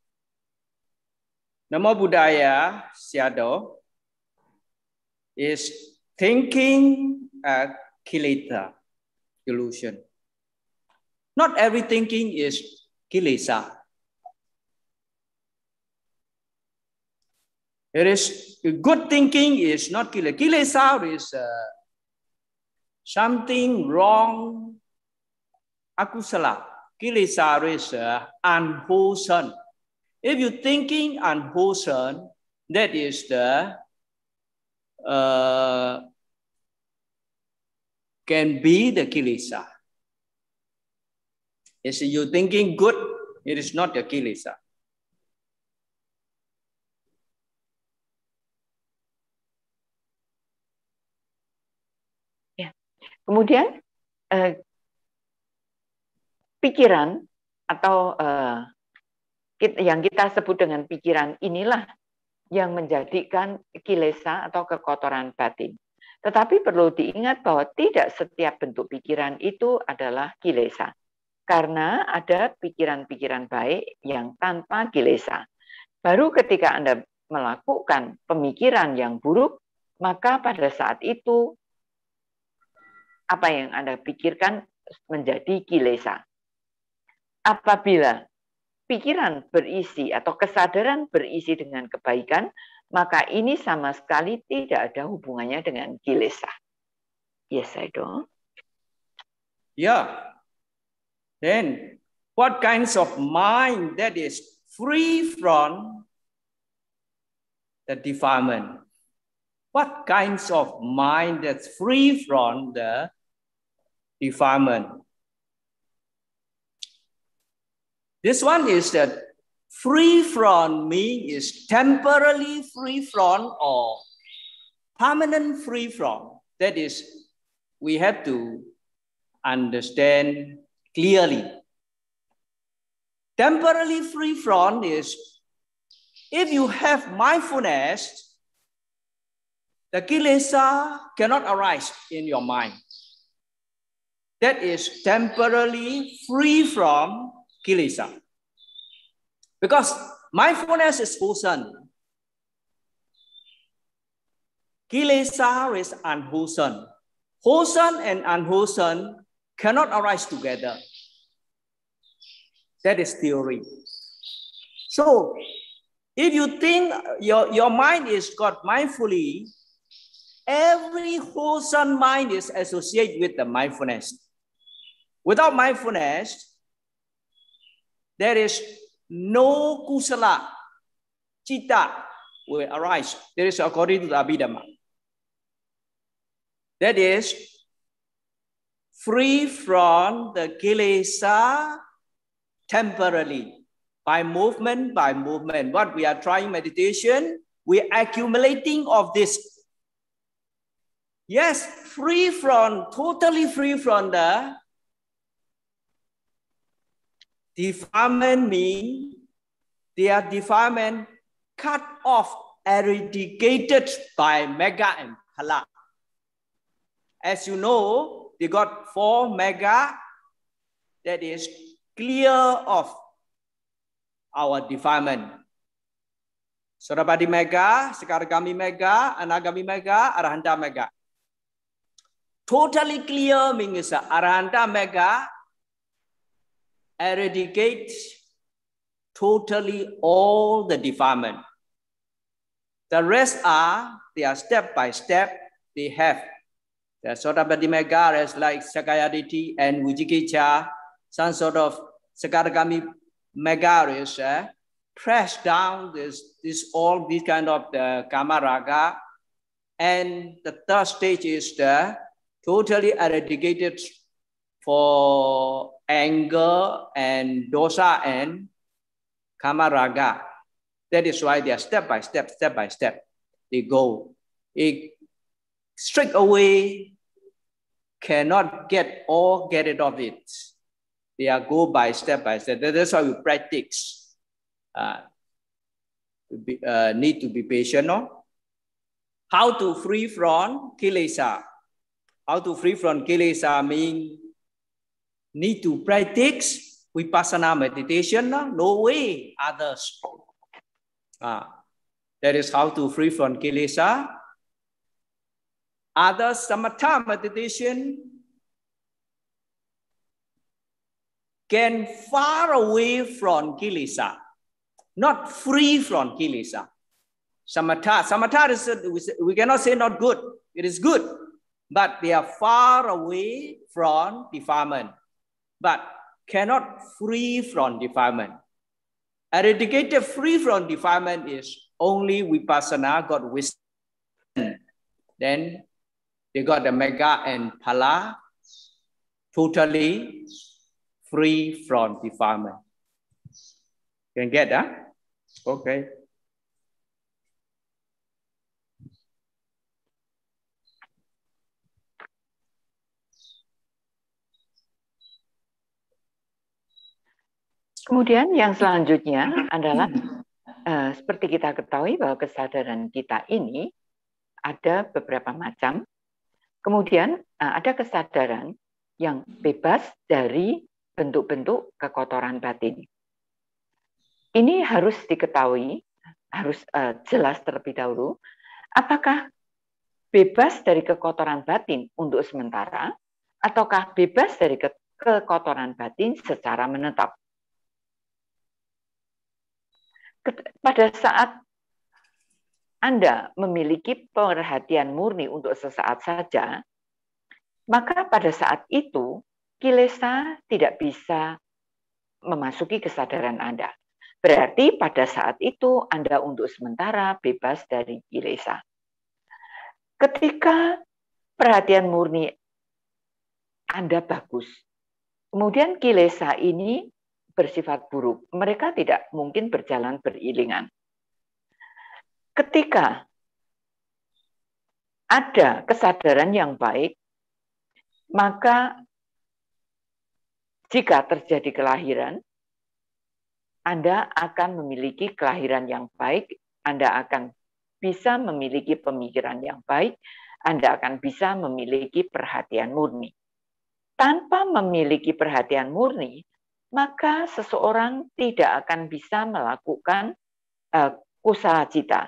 Nama budaya Syado is thinking kilesa, illusion. Not every thinking is kilesa. It is good thinking is not kilesa. Kilesa is something wrong. Akusala. Kilesa is unwholesome. If you're thinking unwholesome, that is the can be the kilesa. If you're thinking good, it is not the kilesa. Ya. Kemudian pikiran atau yang kita sebut dengan pikiran inilah yang menjadikan kilesa atau kekotoran batin. Tetapi perlu diingat bahwa tidak setiap bentuk pikiran itu adalah kilesa. Karena ada pikiran-pikiran baik yang tanpa kilesa. Baru ketika Anda melakukan pemikiran yang buruk, maka pada saat itu apa yang Anda pikirkan menjadi kilesa. Apabila pikiran berisi atau kesadaran berisi dengan kebaikan, maka ini sama sekali tidak ada hubungannya dengan kilesa. Yes, Saido. Yeah. Then, what kinds of mind that is free from the defilement? What kinds of mind that's free from the defilement? This one is that free from me is temporarily free from or permanent free from. That is, we have to understand clearly. Temporarily free from is if you have mindfulness, the kilesa cannot arise in your mind. That is temporarily free from kilesa. Because mindfulness is wholesome. Kilesa is unwholesome. Wholesome and unwholesome cannot arise together. That is theory. So, if you think your mind is got mindfully, every wholesome mind is associated with the mindfulness. Without mindfulness, there is no kusala, citta will arise. That is according to the Abhidhamma. That is free from the kilesa temporarily, by movement. What we are trying meditation, we are accumulating of this. Yes, totally free from the defilement means their defilement cut off, eradicated by mega and phala. As you know, they got 4 mega that is clear of our defilement. Surabadi mega, Sekaragami mega, Anagami mega, Arahanta mega. Totally clear means Arahanta mega eradicates totally all the defilement. The rest they are step by step, they have. The Sotabadi mega is like Sakayaditi and Vijikiccha, some sort of Sakaragami mega is press down all these kind of the Kama Raga. And the third stage is the totally eradicated for anger and dosa and kamaraga. That is why they are step by step, they go. Straight away cannot get it off it. They are go by step. That's why we practice. Need to be patient. No? How to free from kilesa? How to free from kilesa means need to practice vipassana meditation. No way others. That is how to free from kilesa. Other samatha meditation can far away from kilesa, not free from kilesa. Samatha is, we cannot say not good. It is good, but they are far away from defilement, but cannot free from defilement. Eradicated free from defilement is only vipassana got wisdom. Then they got the mega and phala totally free from defilement. Can get that? Okay. Kemudian yang selanjutnya adalah seperti kita ketahui bahwa kesadaran kita ini ada beberapa macam. Kemudian ada kesadaran yang bebas dari bentuk-bentuk kekotoran batin. Ini harus diketahui, harus jelas terlebih dahulu, apakah bebas dari kekotoran batin untuk sementara, ataukah bebas dari kekotoran batin secara menetap. Pada saat Anda memiliki perhatian murni untuk sesaat saja, maka pada saat itu kilesa tidak bisa memasuki kesadaran Anda. Berarti pada saat itu Anda untuk sementara bebas dari kilesa. Ketika perhatian murni Anda bagus, kemudian kilesa ini bersifat buruk, mereka tidak mungkin berjalan beriringan. Ketika ada kesadaran yang baik, maka jika terjadi kelahiran, Anda akan memiliki kelahiran yang baik, Anda akan bisa memiliki pemikiran yang baik, Anda akan bisa memiliki perhatian murni. Tanpa memiliki perhatian murni, maka seseorang tidak akan bisa melakukan kusala cita.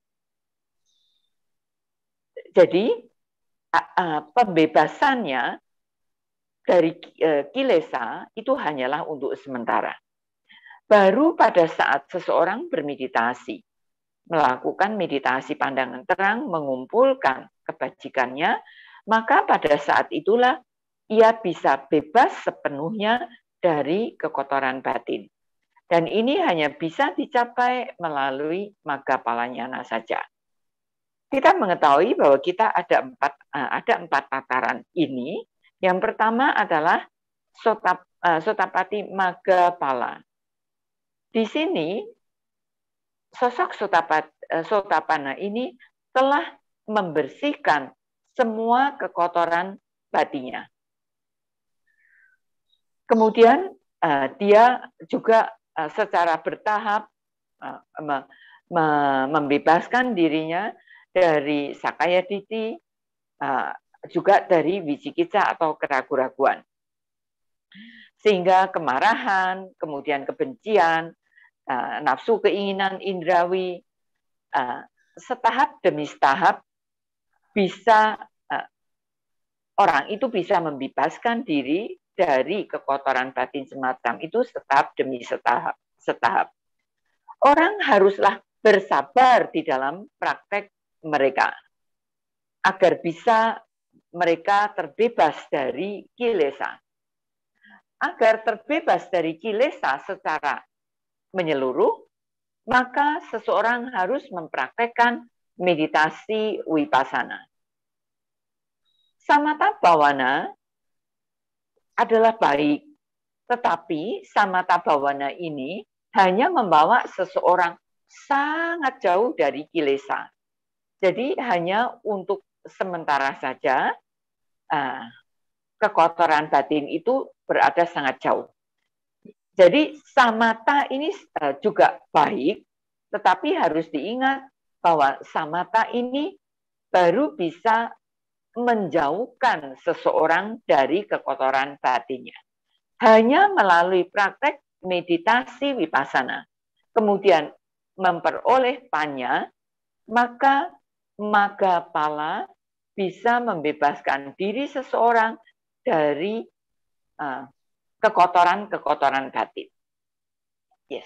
Jadi, pembebasannya dari kilesa itu hanyalah untuk sementara. Baru pada saat seseorang bermeditasi, melakukan meditasi pandangan terang, mengumpulkan kebajikannya, maka pada saat itulah ia bisa bebas sepenuhnya dari kekotoran batin. Dan ini hanya bisa dicapai melalui Maggapalayana saja. Kita mengetahui bahwa kita ada empat tataran ini. Yang pertama adalah Sotapati Maggapala. Di sini sosok Sotapana ini telah membersihkan semua kekotoran batinnya. Kemudian dia juga secara bertahap membebaskan dirinya dari sakaya ditthi, juga dari wicikicca atau keraguan-raguan. Sehingga kemarahan, kemudian kebencian, nafsu keinginan indrawi, setahap demi setahap bisa orang itu bisa membebaskan diri dari kekotoran batin semacam itu setahap demi setahap. Orang haruslah bersabar di dalam praktek mereka agar bisa mereka terbebas dari kilesa. Agar terbebas dari kilesa secara menyeluruh, maka seseorang harus mempraktekkan meditasi vipassana. Samatha bhavana adalah baik, Tetapi samatha bhawana ini hanya membawa seseorang sangat jauh dari kilesa. Jadi hanya untuk sementara saja kekotoran batin itu berada sangat jauh. Jadi samatha ini juga baik, tetapi harus diingat bahwa samatha ini baru bisa menjauhkan seseorang dari kekotoran batinnya. Hanya melalui praktek meditasi vipassana, kemudian memperoleh panya, maka Maggapala bisa membebaskan diri seseorang dari kekotoran-kekotoran batin. Yes.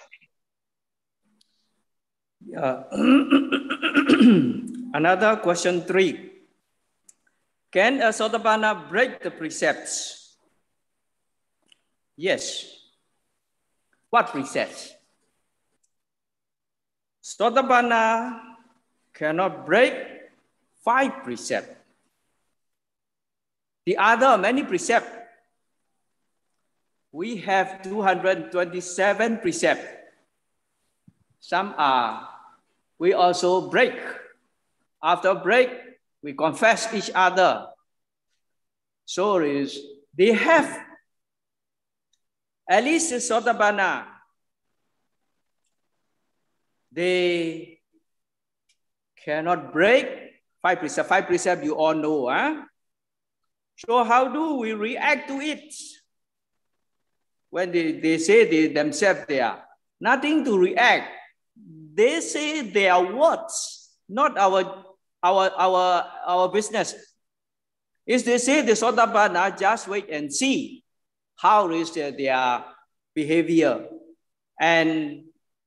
Another question 3. Can a Sotapanna break the precepts? Yes. What precepts? Sotapanna cannot break 5 precepts. The other many precepts. We have 227 precepts. Some are, we also break. After break, we confess each other. So they have, at least the Sotapanna, they cannot break 5 precepts. 5 precepts you all know. Huh? So how do we react to it? When they say themselves they are nothing to react. They say their words, not our business. If they say the Sotapanna, just wait and see how is their behavior. And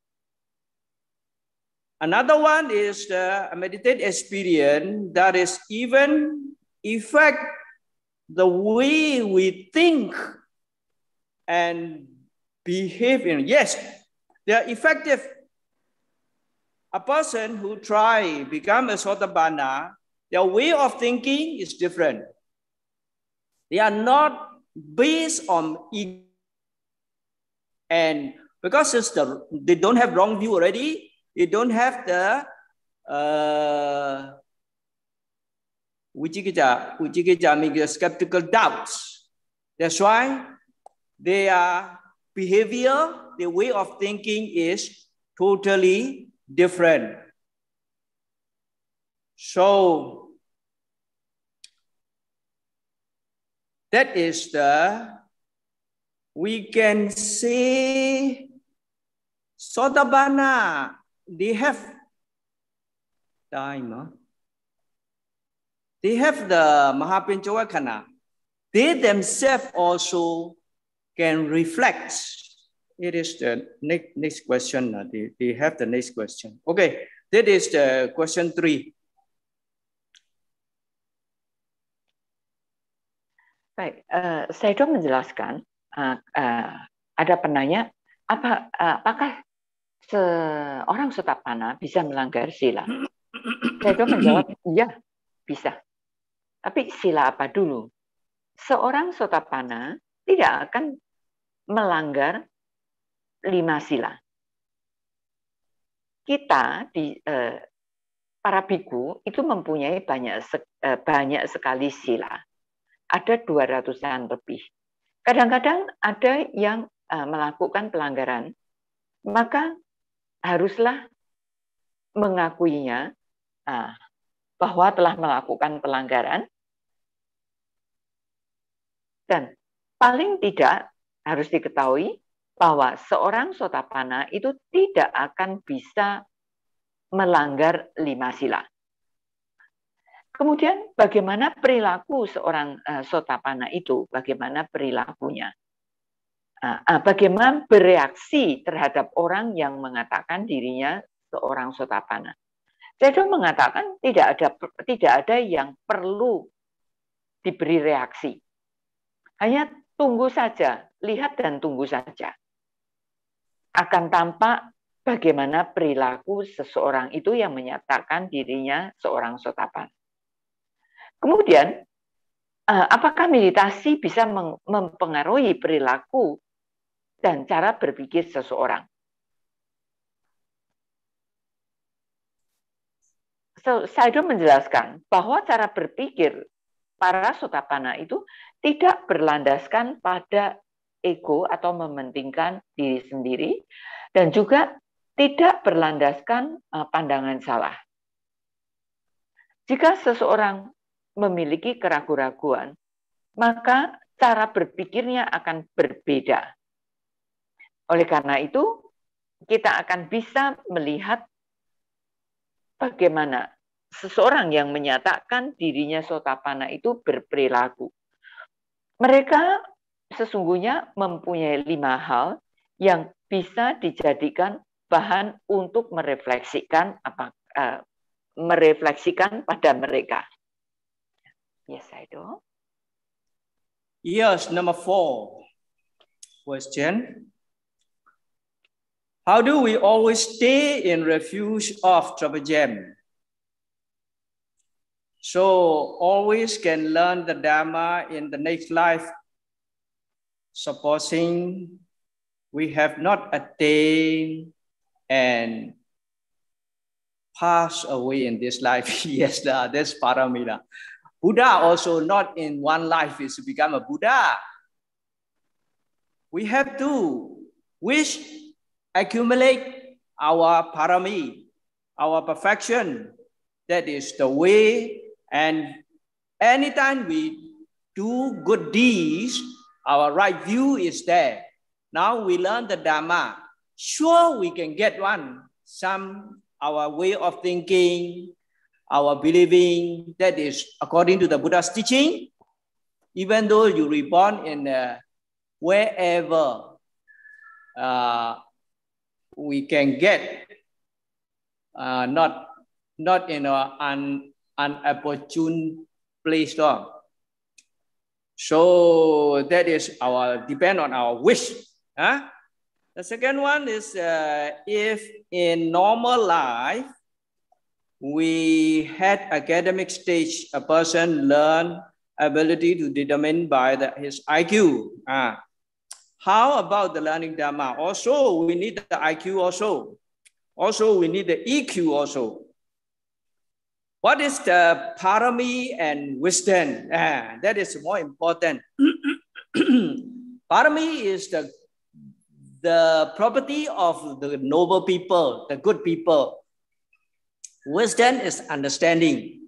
another one is the meditative experience that is even affect the way we think and behave. Yes, they are effective. A person who try become a Sotapanna, their way of thinking is different. They are not based on ego. And because they don't have wrong view already, they don't have the Vicikicca means skeptical doubts. That's why their behavior, their way of thinking is totally different. So that is we can say Sotapanna, they have time. They have the Mahapanchavakhana. They themselves also can reflect. It is the next question. They have the next question. Okay, that is the question 3. Baik, saya coba menjelaskan. Ada penanya, apakah seorang Sotapanna bisa melanggar sila? Saya coba menjawab, ya, bisa. Tapi sila apa dulu? Seorang Sotapanna tidak akan melanggar 5 sila. Kita para biku itu mempunyai banyak sekali sila. Ada 200-an lebih. Kadang-kadang ada yang melakukan pelanggaran, maka haruslah mengakuinya bahwa telah melakukan pelanggaran, dan paling tidak harus diketahui bahwa seorang Sotapanna itu tidak akan bisa melanggar 5 sila. Kemudian bagaimana perilaku seorang Sotapanna itu? Bagaimana perilakunya? Bagaimana bereaksi terhadap orang yang mengatakan dirinya seorang Sotapanna? Saya coba mengatakan tidak ada yang perlu diberi reaksi. Hanya tunggu saja, lihat dan tunggu saja. Akan tampak bagaimana perilaku seseorang itu yang menyatakan dirinya seorang Sotapanna. Kemudian, apakah meditasi bisa mempengaruhi perilaku dan cara berpikir seseorang. Sayadaw menjelaskan bahwa cara berpikir para Sotapanna itu tidak berlandaskan pada ego atau mementingkan diri sendiri, dan juga tidak berlandaskan pandangan salah. Jika seseorang memiliki keraguan-raguan, maka cara berpikirnya akan berbeda. Oleh karena itu, kita akan bisa melihat bagaimana seseorang yang menyatakan dirinya Sotapanna itu berperilaku. Mereka sesungguhnya mempunyai 5 hal yang bisa dijadikan bahan untuk merefleksikan pada mereka. Yes, Sayadaw. Yes, number 4 question. How do we always stay in refuge of trouble jam? So always can learn the Dharma in the next life. Supposing we have not attained and pass away in this life. Yes, that's paramita. Buddha also not in one life is to become a Buddha. We have to wish, accumulate our parami, our perfection. That is the way. And anytime we do good deeds, our right view is there. Now we learn the Dharma. Sure, we can get our way of thinking, our believing, that is according to the Buddha's teaching. Even though you reborn in wherever we can get, not in an opportune place. So that is depend on our wish. The second one is if in normal life we had academic stage, a person learn ability to determine by his IQ. How about the learning Dharma? Also, we need the IQ also. Also, we need the EQ also. What is the parami and wisdom? That is more important. Parami is the property of the noble people, the good people. Wisdom is understanding.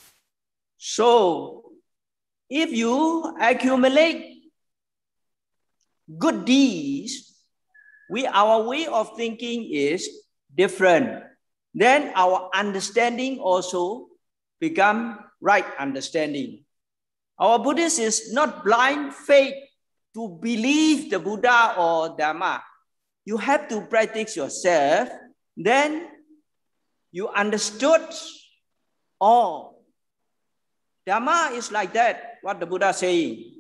So, if you accumulate good deeds, our way of thinking is different. Then our understanding also become right understanding. Our Buddhist is not blind faith to believe the Buddha or Dharma. You have to practice yourself. Then you understood all. Dharma is like that, what the Buddha is saying.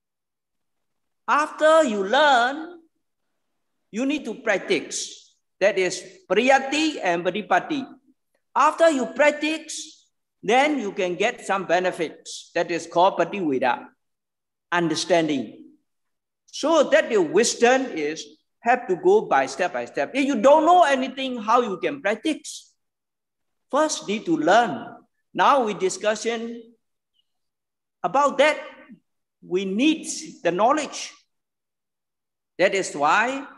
After you learn, you need to practice. That is Pariyatti and Paripatti. After you practice, then you can get some benefits. That is called Pativedha, understanding. So that your wisdom have to go by step. If you don't know anything, how you can practice? First need to learn. Now we discussion about that. We need the knowledge. That is why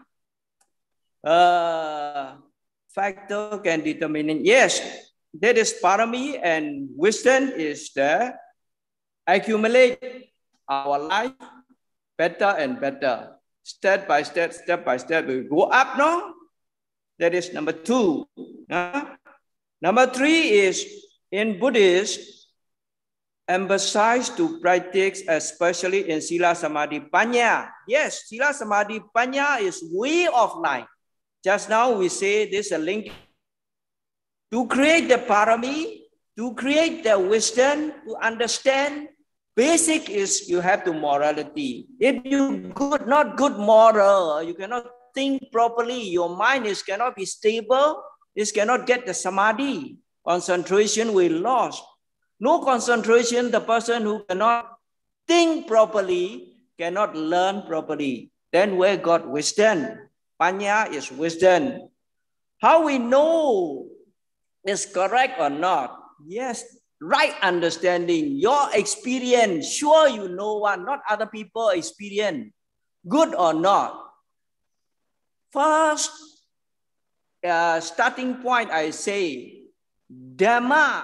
factor can determine. Yes, that is parami, and wisdom is the accumulate our life better and better. Step by step, we go up, no? That is number 2. Number 3 is in Buddhist, emphasize to practice, especially in Sila Samadhi Panya. Yes, Sila Samadhi Panya is way of life. Just now we say this is a link to create the parami, to create the wisdom, to understand. Basic is you have the morality. If you not good moral, you cannot think properly. Your mind cannot be stable. It cannot get the samadhi. Concentration will lost. No concentration, the person who cannot think properly cannot learn properly. Then we got wisdom. Panya is wisdom. How we know is correct or not? Yes, right understanding, your experience. Sure, you know what, not other people experience. Good or not? First, starting point, I say, Dhamma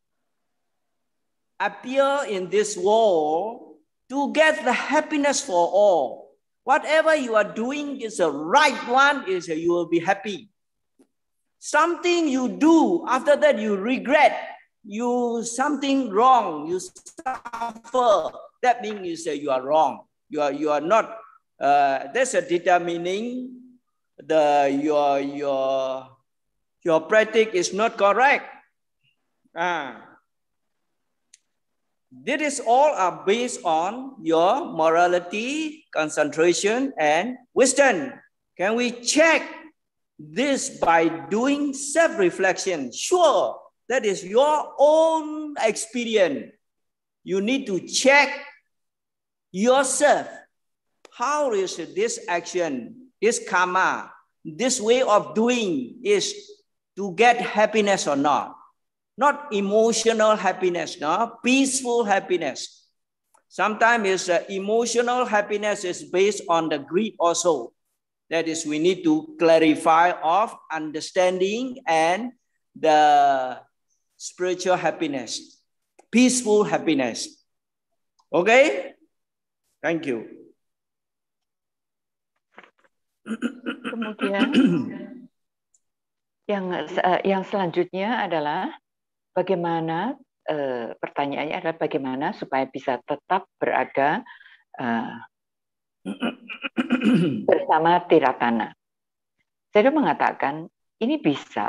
appear in this world to get the happiness for all. Whatever you are doing is the right one, is you will be happy. Something you do, after that you regret, you something wrong, you suffer, that means you are wrong. You are not, that's a determining your practice is not correct. This is all are based on your morality, concentration, and wisdom. Can we check this by doing self-reflection? Sure, that is your own experience. You need to check yourself. How is this action, this karma, this way of doing is to get happiness or not? Not emotional happiness, no, peaceful happiness. Sometimes emotional happiness is based on the greed also. That is, we need to clarify of understanding and the spiritual happiness, peaceful happiness. Okay? Thank you. Kemudian yang selanjutnya adalah bagaimana, pertanyaannya adalah bagaimana supaya bisa tetap berada bersama Tiratana. Saya mengatakan ini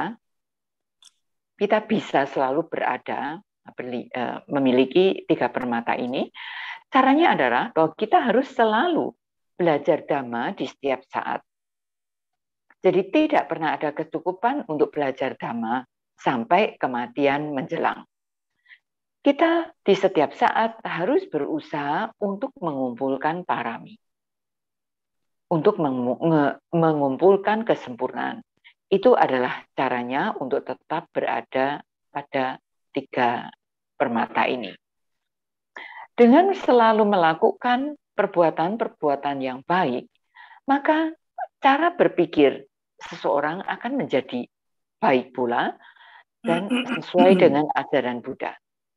kita bisa selalu berada, memiliki 3 permata ini. Caranya adalah bahwa kita harus selalu belajar Dhamma di setiap saat. Jadi tidak pernah ada kecukupan untuk belajar Dhamma sampai kematian menjelang. Kita di setiap saat harus berusaha untuk mengumpulkan parami. Untuk mengumpulkan kesempurnaan. Itu adalah caranya untuk tetap berada pada 3 permata ini. Dengan selalu melakukan perbuatan-perbuatan yang baik, maka cara berpikir seseorang akan menjadi baik pula dan sesuai dengan ajaran Buddha.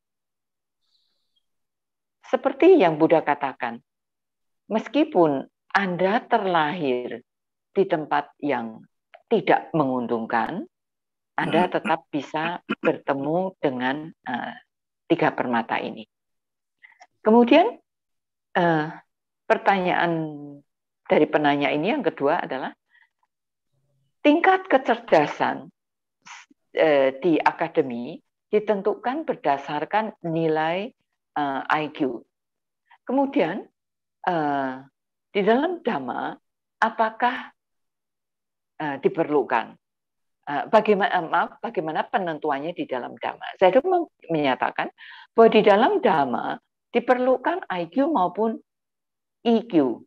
Seperti yang Buddha katakan, meskipun Anda terlahir di tempat yang tidak menguntungkan, Anda tetap bisa bertemu dengan 3 permata ini. Kemudian pertanyaan dari penanya ini yang kedua adalah tingkat kecerdasan di akademi ditentukan berdasarkan nilai IQ. Kemudian di dalam Dhamma apakah diperlukan? Bagaimana penentuannya di dalam Dhamma? Saya menyatakan bahwa di dalam Dhamma diperlukan IQ maupun EQ.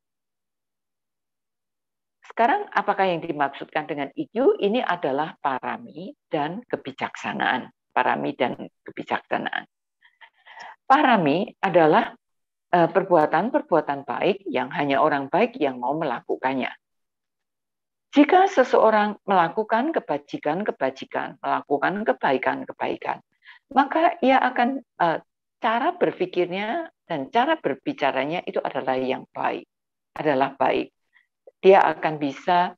Sekarang apakah yang dimaksudkan dengan EQ? Ini adalah parami dan kebijaksanaan. Parami dan kebijaksanaan. Parami adalah perbuatan-perbuatan baik yang hanya orang baik yang mau melakukannya. Jika seseorang melakukan kebajikan-kebajikan, melakukan kebaikan-kebaikan, maka ia akan cara berpikirnya dan cara berbicaranya itu adalah yang baik, adalah baik. Dia akan bisa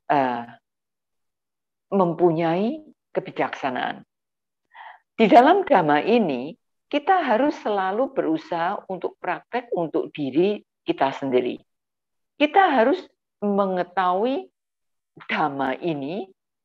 mempunyai kebijaksanaan. Di dalam Dhamma ini, kita harus selalu berusaha untuk praktek untuk diri kita sendiri. Kita harus mengetahui Dhamma ini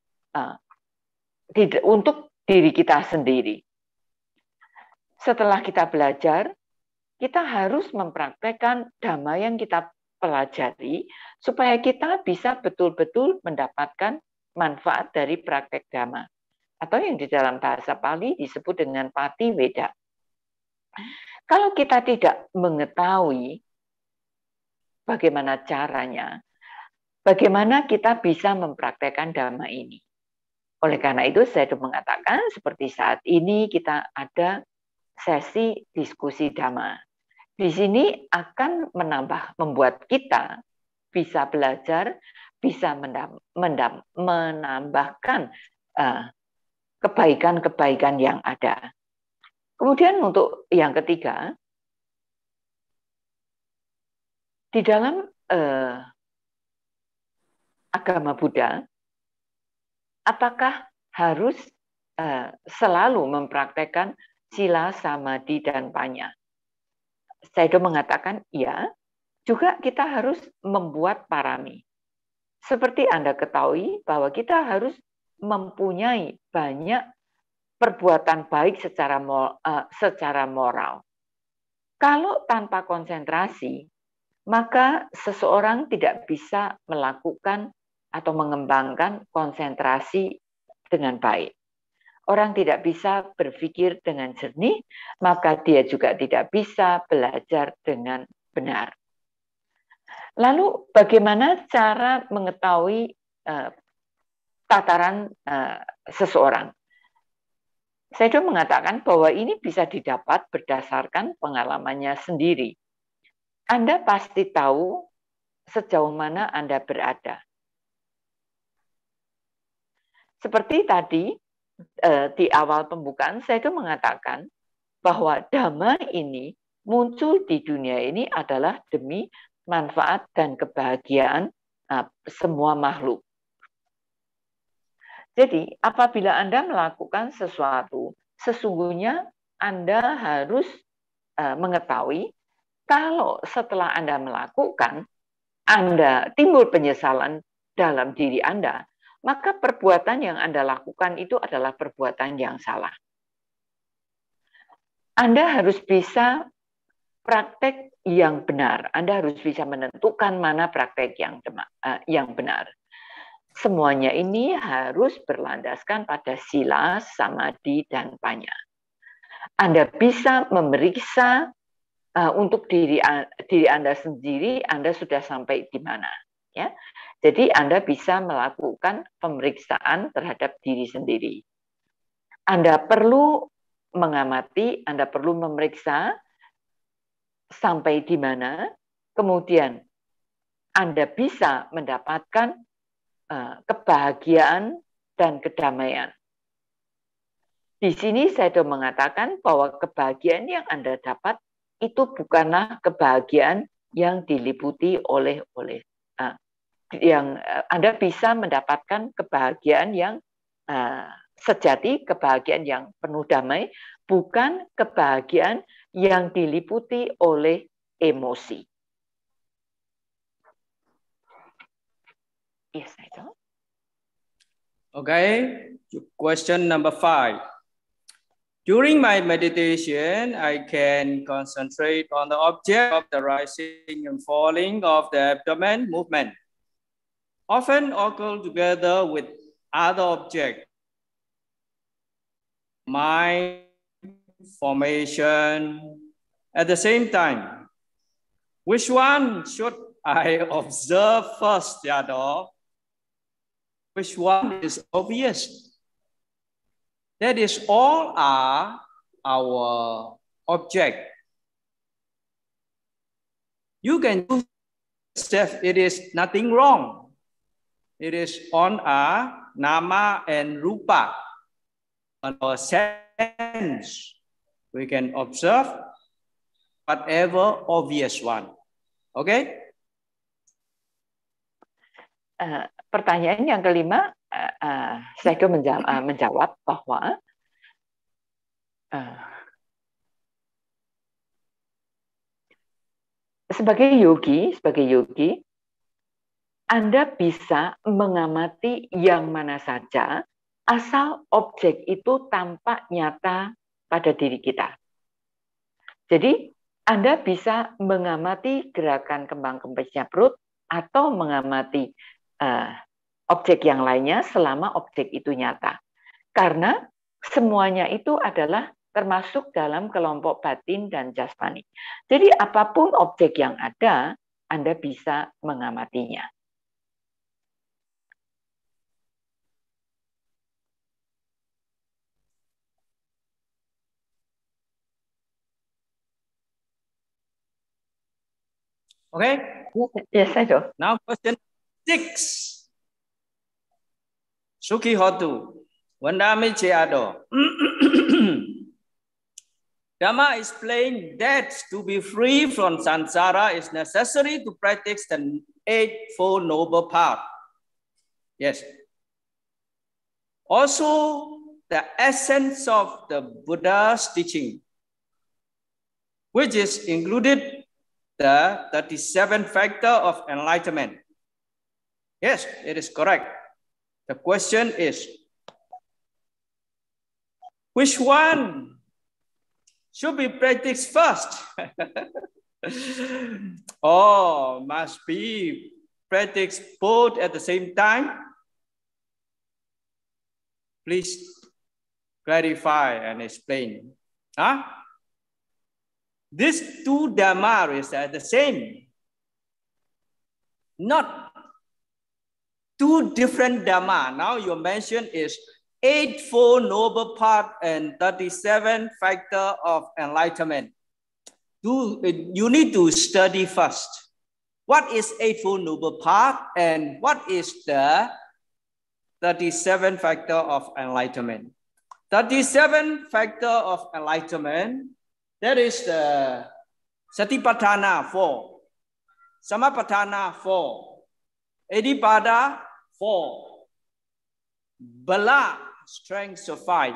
untuk diri kita sendiri. Setelah kita belajar, kita harus mempraktekkan Dhamma yang kita pelajari supaya kita bisa betul-betul mendapatkan manfaat dari praktek Dhamma. Atau yang di dalam bahasa Pali disebut dengan Pati Weda. Kalau kita tidak mengetahui bagaimana caranya, bagaimana kita bisa mempraktekkan dhamma ini. Oleh karena itu saya mengatakan seperti saat ini kita ada sesi diskusi dhamma. Di sini akan membuat kita bisa belajar, bisa menambahkan kebaikan-kebaikan yang ada. Kemudian untuk yang ketiga, di dalam agama Buddha, apakah harus selalu mempraktekkan sila, samadhi, dan panya? Sayadaw mengatakan, ya, juga kita harus membuat parami. Seperti Anda ketahui bahwa kita harus mempunyai banyak perbuatan baik secara moral. Kalau tanpa konsentrasi, maka seseorang tidak bisa melakukan atau mengembangkan konsentrasi dengan baik. Orang tidak bisa berpikir dengan jernih, maka dia juga tidak bisa belajar dengan benar. Lalu bagaimana cara mengetahui tataran seseorang? Sayadaw mengatakan bahwa ini bisa didapat berdasarkan pengalamannya sendiri. Anda pasti tahu sejauh mana Anda berada. Seperti tadi, di awal pembukaan, saya mengatakan bahwa dhamma ini muncul di dunia ini adalah demi manfaat dan kebahagiaan semua makhluk. Jadi, apabila Anda melakukan sesuatu, sesungguhnya Anda harus mengetahui kalau setelah Anda melakukan, Anda timbul penyesalan dalam diri Anda, maka perbuatan yang Anda lakukan itu adalah perbuatan yang salah. Anda harus bisa praktek yang benar. Anda harus bisa menentukan mana praktek yang benar. Semuanya ini harus berlandaskan pada sila, samadhi, dan panya. Anda bisa memeriksa untuk diri Anda sendiri, Anda sudah sampai di mana. Ya, jadi Anda bisa melakukan pemeriksaan terhadap diri sendiri. Anda perlu mengamati, Anda perlu memeriksa sampai di mana, kemudian Anda bisa mendapatkan kebahagiaan dan kedamaian. Di sini saya mengatakan bahwa kebahagiaan yang Anda dapat itu bukanlah kebahagiaan yang diliputi oleh yang Anda bisa mendapatkan kebahagiaan yang sejati, kebahagiaan yang penuh damai, bukan kebahagiaan yang diliputi oleh emosi. Yes, I do. Okay, question number 5. During my meditation, I can concentrate on the object of the rising and falling of the abdomen movement, often occur together with other objects. Mind formation at the same time. Which one should I observe first, Sayadaw? Which one is obvious? That is all are our object. You can do yourself, it is nothing wrong. It is on our nama and rupa, on our sense. We can observe whatever obvious one. Okay? Pertanyaan yang kelima, saya menjawab bahwa sebagai yogi, Anda bisa mengamati yang mana saja asal objek itu tampak nyata pada diri kita. Jadi Anda bisa mengamati gerakan kembang kempisnya perut atau mengamati objek yang lainnya selama objek itu nyata. Karena semuanya itu adalah termasuk dalam kelompok batin dan jasmani. Jadi apapun objek yang ada, Anda bisa mengamatinya. Okay? Yes, I do. Now question 6. Suki Hotu. Wandami Cheado. Dhamma explained that to be free from samsara is necessary to practice the Eightfold Noble Path. Yes. Also, the essence of the Buddha's teaching, which is included the 37 factor of enlightenment. Yes, it is correct. The question is, which one should be practiced first? Oh, must be practiced both at the same time? Please clarify and explain. Huh? These two dhammas are the same. Not two different dhamma. Now your mention is Eightfold Noble Path and 37 factor of enlightenment. You need to study first. What is Eightfold Noble Path and what is the 37 factor of enlightenment? 37 factor of enlightenment, that is the Satipatthana 4, Samapatthana 4, Iddhipada 4, Bala, strength of 5,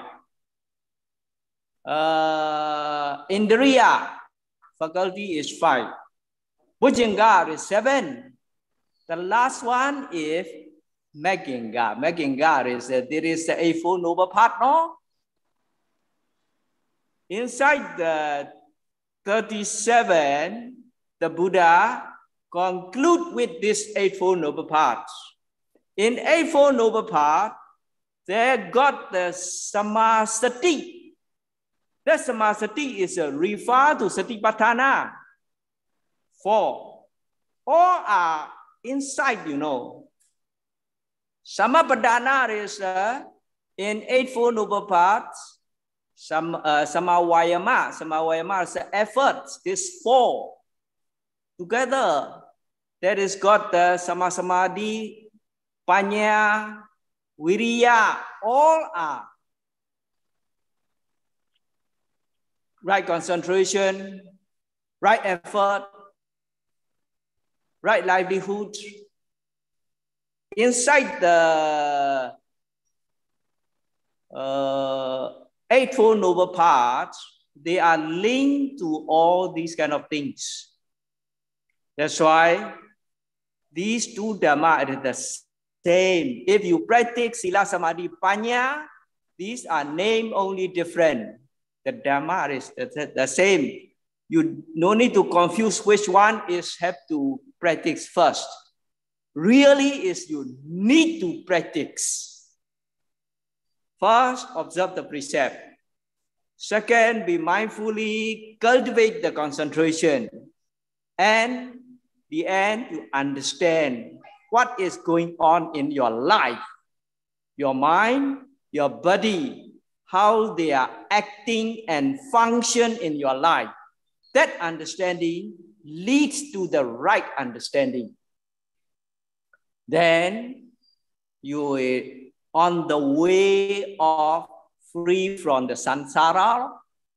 Indriya, faculty is 5, Bhujangar is 7. The last one is Magginga. Magginga is there is the Eightfold Noble Path, no? Inside the 37, the Buddha conclude with this Eightfold Noble Path. In Eightfold Noble Path, they got the Samasati. The Samasati is a refer to Satipatthana 4. All are inside, you know. Samapadana is in Eightfold Noble Path. Samavayama. Samavayama is the efforts. These 4 together. That is got the Samasamadhi, Panya, Viriya. All are right concentration, right effort, right livelihood. Inside the Eightfold Noble Path, they are linked to all these kind of things. That's why these two dhamma are the same. If you practice Sila Samadhi Panya, these are named only different. The dhamma is the same. You no need to confuse which one is have to practice first. Really is you need to practice. First, observe the precept. Second, be mindfully cultivate the concentration. And the end, you understand what is going on in your life, your mind, your body, how they are acting and function in your life. That understanding leads to the right understanding. Then you are on the way of free from the samsara.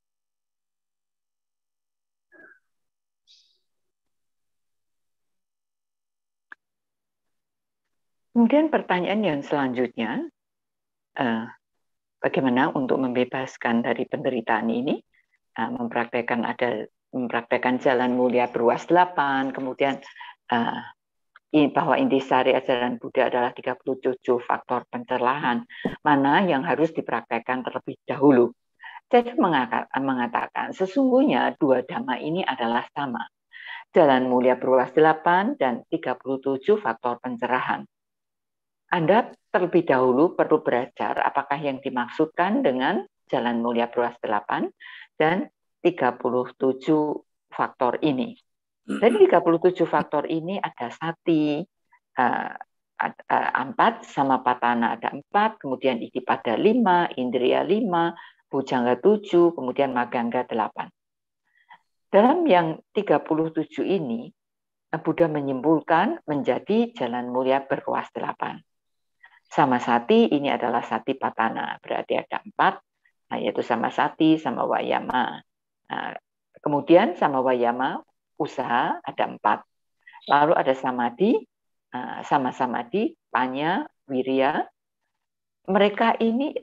Kemudian pertanyaan yang selanjutnya, bagaimana untuk membebaskan dari penderitaan ini, mempraktekkan jalan mulia berwas 8, kemudian bahwa intisari ajaran Buddha adalah 37 faktor pencerahan, mana yang harus dipraktekkan terlebih dahulu. Saya mengatakan sesungguhnya dua dhamma ini adalah sama. Jalan mulia berwas 8 dan 37 faktor pencerahan. Anda terlebih dahulu perlu belajar apakah yang dimaksudkan dengan jalan mulia berwas 8 dan 37 faktor ini. Dari 37 faktor ini ada sati, empat, sama patana ada 4, kemudian idipada 5, indriya 5, bujangga 7, kemudian magangga 8. Dalam yang 37 ini, Buddha menyimpulkan menjadi jalan mulia berruas 8. Sama sati ini adalah sati patana, berarti ada 4, yaitu sama sati, sama wayama. Kemudian sama wayama, usaha ada 4. Lalu ada samadhi, sama samadhi, panya, wirya. Mereka ini,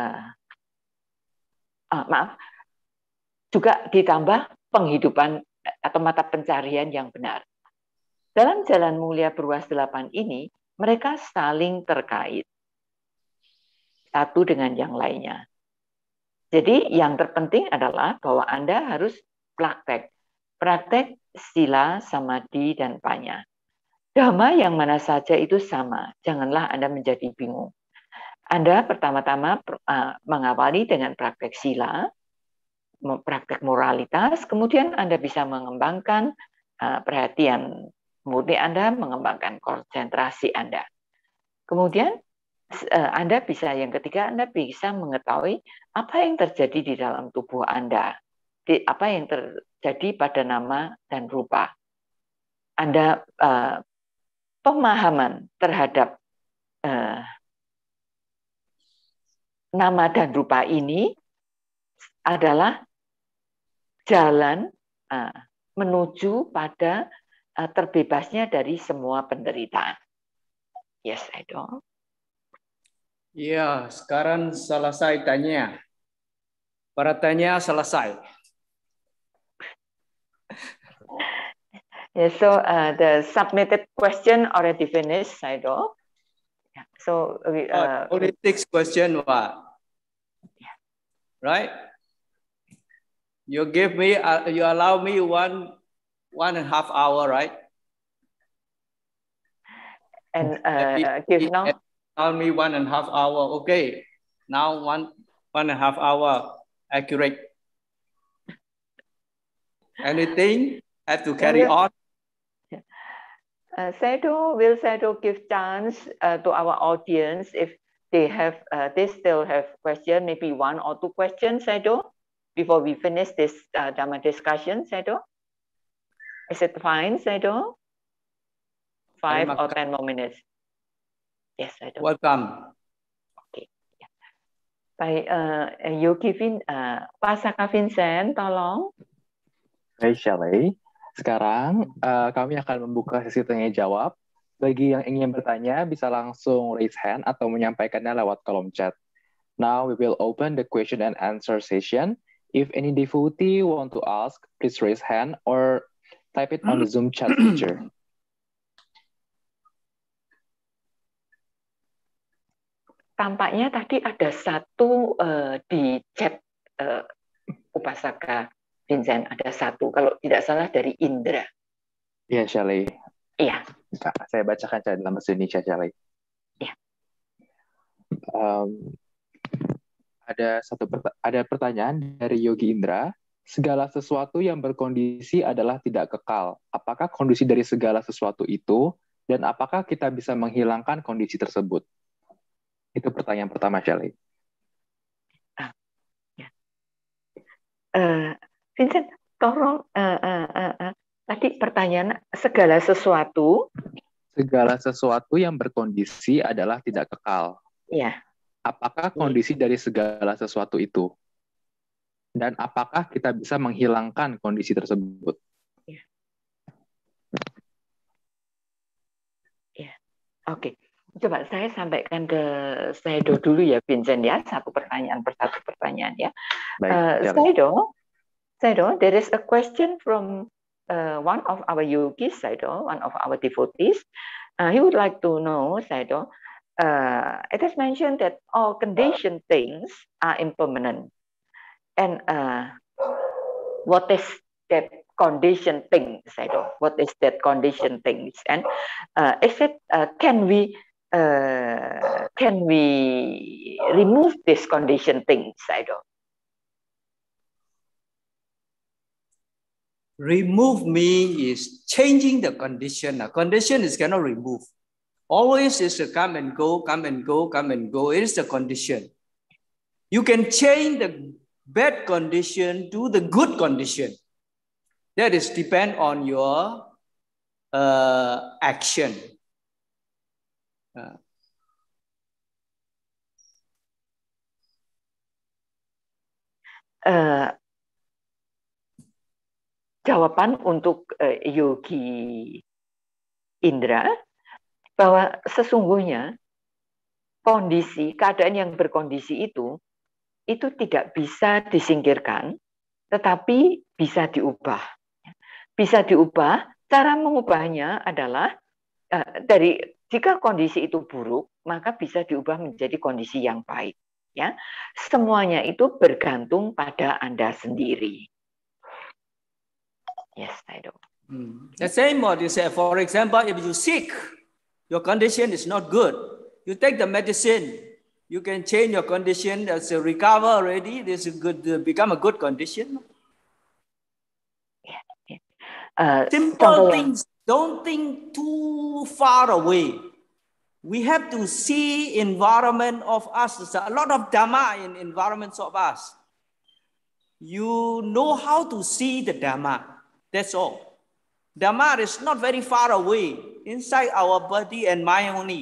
juga ditambah penghidupan atau mata pencarian yang benar. Dalam jalan mulia berruas 8 ini, mereka saling terkait satu dengan yang lainnya. Jadi yang terpenting adalah bahwa Anda harus praktek sila, samadhi, dan panya. Dhamma yang mana saja itu sama, janganlah Anda menjadi bingung. Anda pertama-tama mengawali dengan praktek sila, praktek moralitas, kemudian Anda bisa mengembangkan perhatian murni Anda, mengembangkan konsentrasi Anda. Kemudian Anda bisa, yang ketiga, Anda bisa mengetahui apa yang terjadi di dalam tubuh Anda, apa yang terjadi pada nama dan rupa. Anda pemahaman terhadap nama dan rupa ini adalah jalan menuju pada terbebasnya dari semua penderitaan. Yes, Edo. Ya, sekarang selesai tanya. Pertanyaan selesai. Yeah, so the submitted question already finished, Saido. Yeah, so we, only 6 question, right? You give me, you allow me 1.5 hour, right? And give now. Allow me 1.5 hour. Okay, now 1.5 hour accurate. Anything have to carry on? Will Saido give chance to our audience if they have, they still have question, maybe 1 or 2 questions, Saido, before we finish this Dhamma discussion, Saido? Is it fine, Saido? 5 or 10 more minutes. Yes, Saido. Welcome. Okay. Baik, Yogi Pak Saka Vincent, tolong. Baik, Shelley. Sekarang kami akan membuka sesi tanya jawab. Bagi yang ingin bertanya, bisa langsung raise hand atau menyampaikannya lewat kolom chat. Now we will open the question and answer session. If any devotee want to ask, please raise hand or type it on the Zoom chat feature. Tampaknya tadi ada satu di chat Upasaka Vincent, ada satu, kalau tidak salah dari Indra. Iya, Shelley. Iya. Saya bacakan dalam bahasa Indonesia, Shelley. Iya. Ada pertanyaan dari Yogi Indra. Segala sesuatu yang berkondisi adalah tidak kekal. Apakah kondisi dari segala sesuatu itu, dan apakah kita bisa menghilangkan kondisi tersebut? Itu pertanyaan pertama, Shelley. Vincent, tolong tadi pertanyaan segala sesuatu yang berkondisi adalah tidak kekal. Iya. Apakah kondisi dari segala sesuatu itu? Dan apakah kita bisa menghilangkan kondisi tersebut? Ya. Oke. Coba saya sampaikan ke Saido dulu ya, Vincent ya, satu pertanyaan per satu pertanyaan ya. Saido, there is a question from one of our yogis, Saido, one of our devotees. He would like to know, Saido, it is mentioned that all conditioned things are impermanent. And what is that conditioned thing, Saido? What is that conditioned things? And is it can we remove this conditioned thing, Saido? Remove me is changing the condition. A condition is cannot remove. Always is to come and go, come and go, come and go. It is the condition. You can change the bad condition to the good condition. That is depend on your action. Jawaban untuk Yogi Indra bahwa sesungguhnya keadaan yang berkondisi itu tidak bisa disingkirkan, tetapi bisa diubah. Bisa diubah, cara mengubahnya adalah jika kondisi itu buruk, maka bisa diubah menjadi kondisi yang baik. Ya, semuanya itu bergantung pada Anda sendiri. Yes, I do. The same what you say. For example, if you sick, your condition is not good. You take the medicine. You can change your condition as a recover already. This is good. Become a good condition. Simple things. Don't think too far away. We have to see environment of us. There's a lot of Dhamma in environments of us. You know how to see the Dhamma. That's all. Dhamma is not very far away, inside our body and mind only.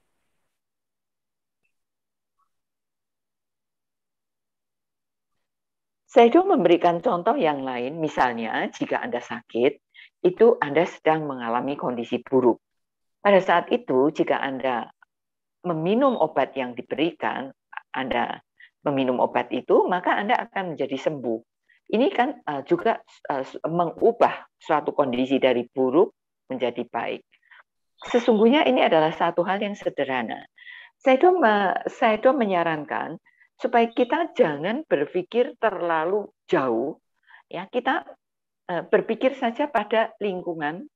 Saya memberikan contoh yang lain, misalnya jika Anda sakit, itu Anda sedang mengalami kondisi buruk. Pada saat itu, jika Anda meminum obat yang diberikan, Anda meminum obat itu, maka Anda akan menjadi sembuh. Ini kan juga mengubah suatu kondisi dari buruk menjadi baik. Sesungguhnya ini adalah satu hal yang sederhana. Saya menyarankan supaya kita jangan berpikir terlalu jauh, ya, kita berpikir saja pada lingkungan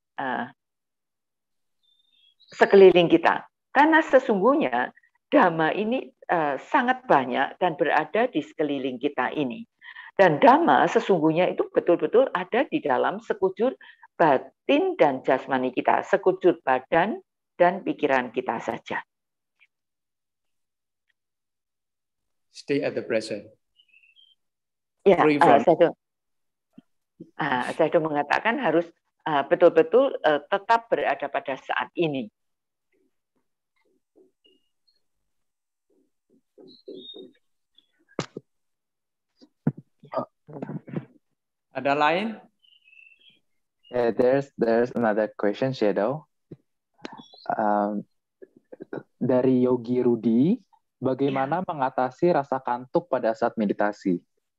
sekeliling kita. Karena sesungguhnya Dhamma ini sangat banyak dan berada di sekeliling kita ini. Dan Dhamma sesungguhnya itu betul-betul ada di dalam sekujur batin dan jasmani kita, sekujur badan dan pikiran kita saja. Stay at the present. Ya, saya mengatakan harus betul-betul tetap berada pada saat ini. Ada lain? There's another question, Shadow. Dari Yogi Rudi, bagaimana mengatasi rasa kantuk pada saat meditasi?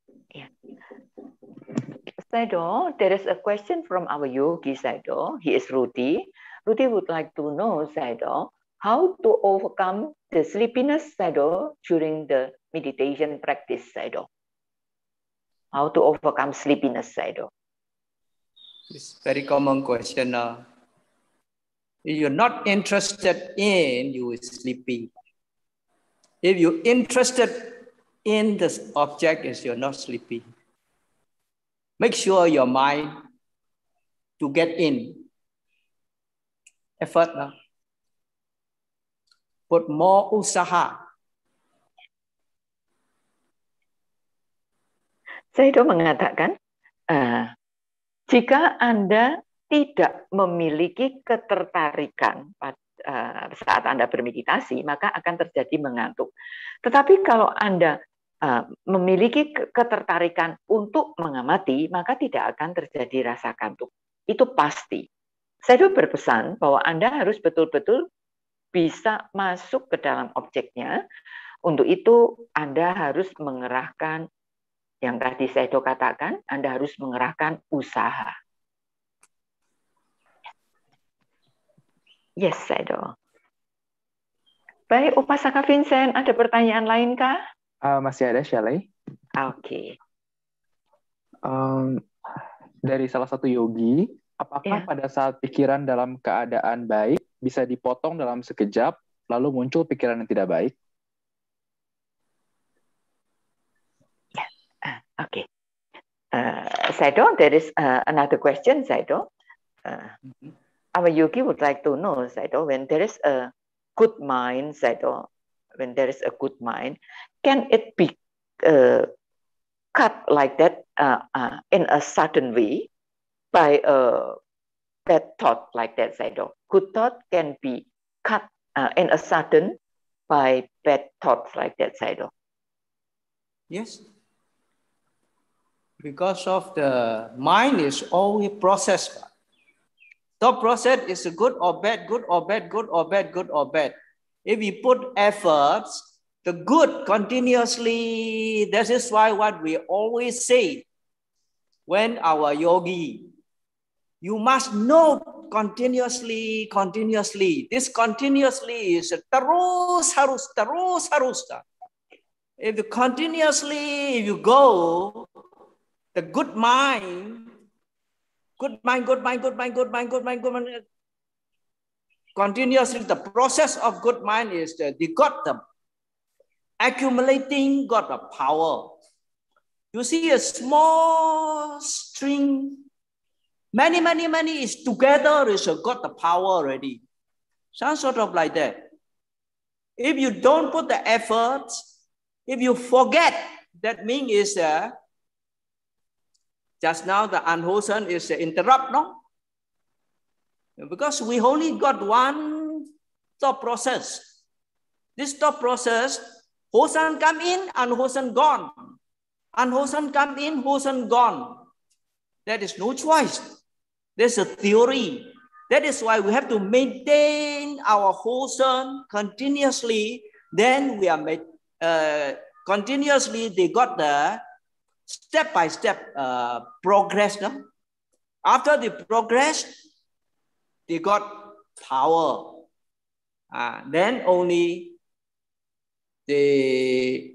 Shadow, there is a question from our Yogi, Shadow. He is Rudy. Rudy would like to know, Shadow, how to overcome the sleepiness, Shadow, during the meditation practice, Shadow. How to overcome sleepiness, Shadow. It's very common question. If you're not interested in, you will sleepy. If you're interested in the object, you're not sleepy. Make sure your mind to get in. Effort. Put more usaha. Saya mengatakan, jika Anda tidak memiliki ketertarikan saat Anda bermeditasi, maka akan terjadi mengantuk. Tetapi kalau Anda memiliki ketertarikan untuk mengamati, maka tidak akan terjadi rasa kantuk. Itu pasti. Saya berpesan bahwa Anda harus betul-betul bisa masuk ke dalam objeknya. Untuk itu Anda harus mengerahkan, yang tadi saya katakan, Anda harus mengerahkan usaha. Yes, Saido. Baik, Upasaka Vincent, ada pertanyaan lain kah? Masih ada, Shelley. Oke. Dari salah satu yogi, apakah pada saat pikiran dalam keadaan baik bisa dipotong dalam sekejap, lalu muncul pikiran yang tidak baik? Saido, there is another question, Saido. Our yogi would like to know, Saido, when there is a good mind, Saido, when there is a good mind, can it be cut like that in a certain way by a bad thought like that, Saido? Good thought can be cut in a sudden by bad thoughts like that, Saido. Yes. Because of the mind is always processed. Thought process is good or bad, good or bad, good or bad, good or bad. If we put efforts, the good continuously, this is why what we always say when our yogi, you must know continuously. This continuously is terus harus. If you continuously, if you go, the good mind, continuously, the process of good mind is that they got the accumulating, got the power. You see a small string, many is together, is got the power already. Some sort of like that. If you don't put the effort, if you forget, that means is just now the unwholesome is interrupt, no? Because we only got one thought process. This thought process, wholesome come in, unwholesome gone. Unwholesome come in, wholesome gone. That is no choice. There's a theory. That is why we have to maintain our wholesome continuously. Then we are made, continuously, they got the step-by-step progress. No? After the progress, they got power. Then only they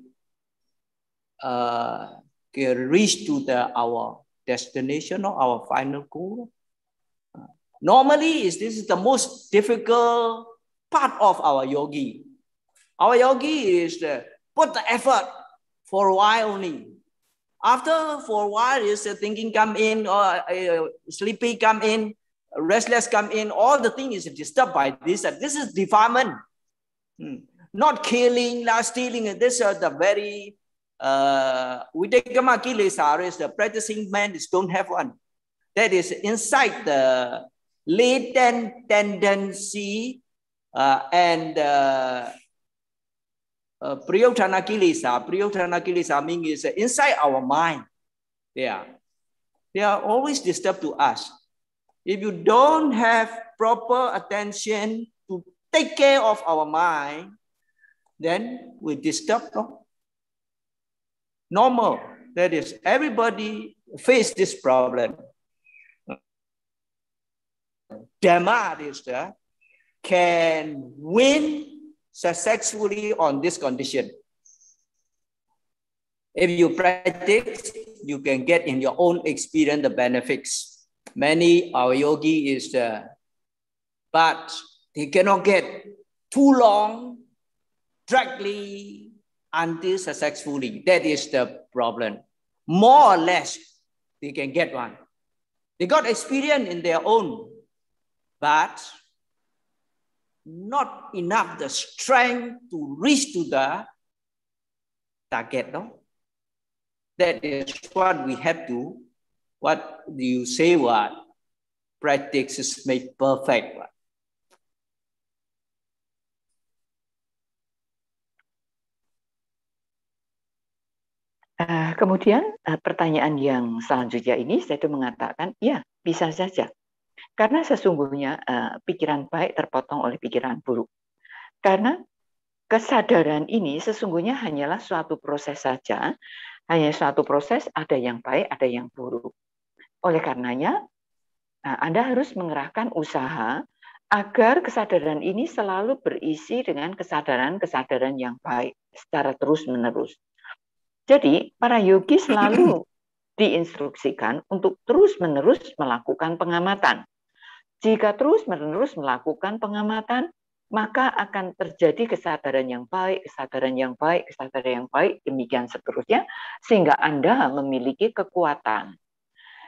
can reach to our destination or our final goal. Normally, this is the most difficult part of our yogi. Our yogi is put the effort for a while only. After for a while, is thinking come in, or sleepy come in, restless come in. All the thing is disturbed by this. This is defilement, not killing, not stealing. This is the very Videkama kilesa is the practicing man don't have one. That is inside the latent tendency and Priyotana kilesa means inside our mind. They are always disturbed to us. If you don't have proper attention to take care of our mind, then we disturb. No? Normal. That is, everybody face this problem. Dhamma is can win successfully on this condition. If you practice, you can get in your own experience the benefits. Many our yogi is but they cannot get too long, directly until successfully. That is the problem. More or less, they can get one. They got experience in their own, but not enough the strength to reach to the target. No? That is what we have to, what do you say, what? Practice is made perfect. What? Kemudian pertanyaan yang selanjutnya ini saya itu mengatakan, ya bisa saja. Karena sesungguhnya pikiran baik terpotong oleh pikiran buruk. Karena kesadaran ini sesungguhnya hanyalah suatu proses saja. Hanya suatu proses, ada yang baik, ada yang buruk. Oleh karenanya, Anda harus mengerahkan usaha agar kesadaran ini selalu berisi dengan kesadaran-kesadaran yang baik secara terus-menerus. Jadi, para yogi selalu diinstruksikan untuk terus-menerus melakukan pengamatan. Jika terus-menerus melakukan pengamatan, maka akan terjadi kesadaran yang baik, kesadaran yang baik, kesadaran yang baik, demikian seterusnya, sehingga Anda memiliki kekuatan.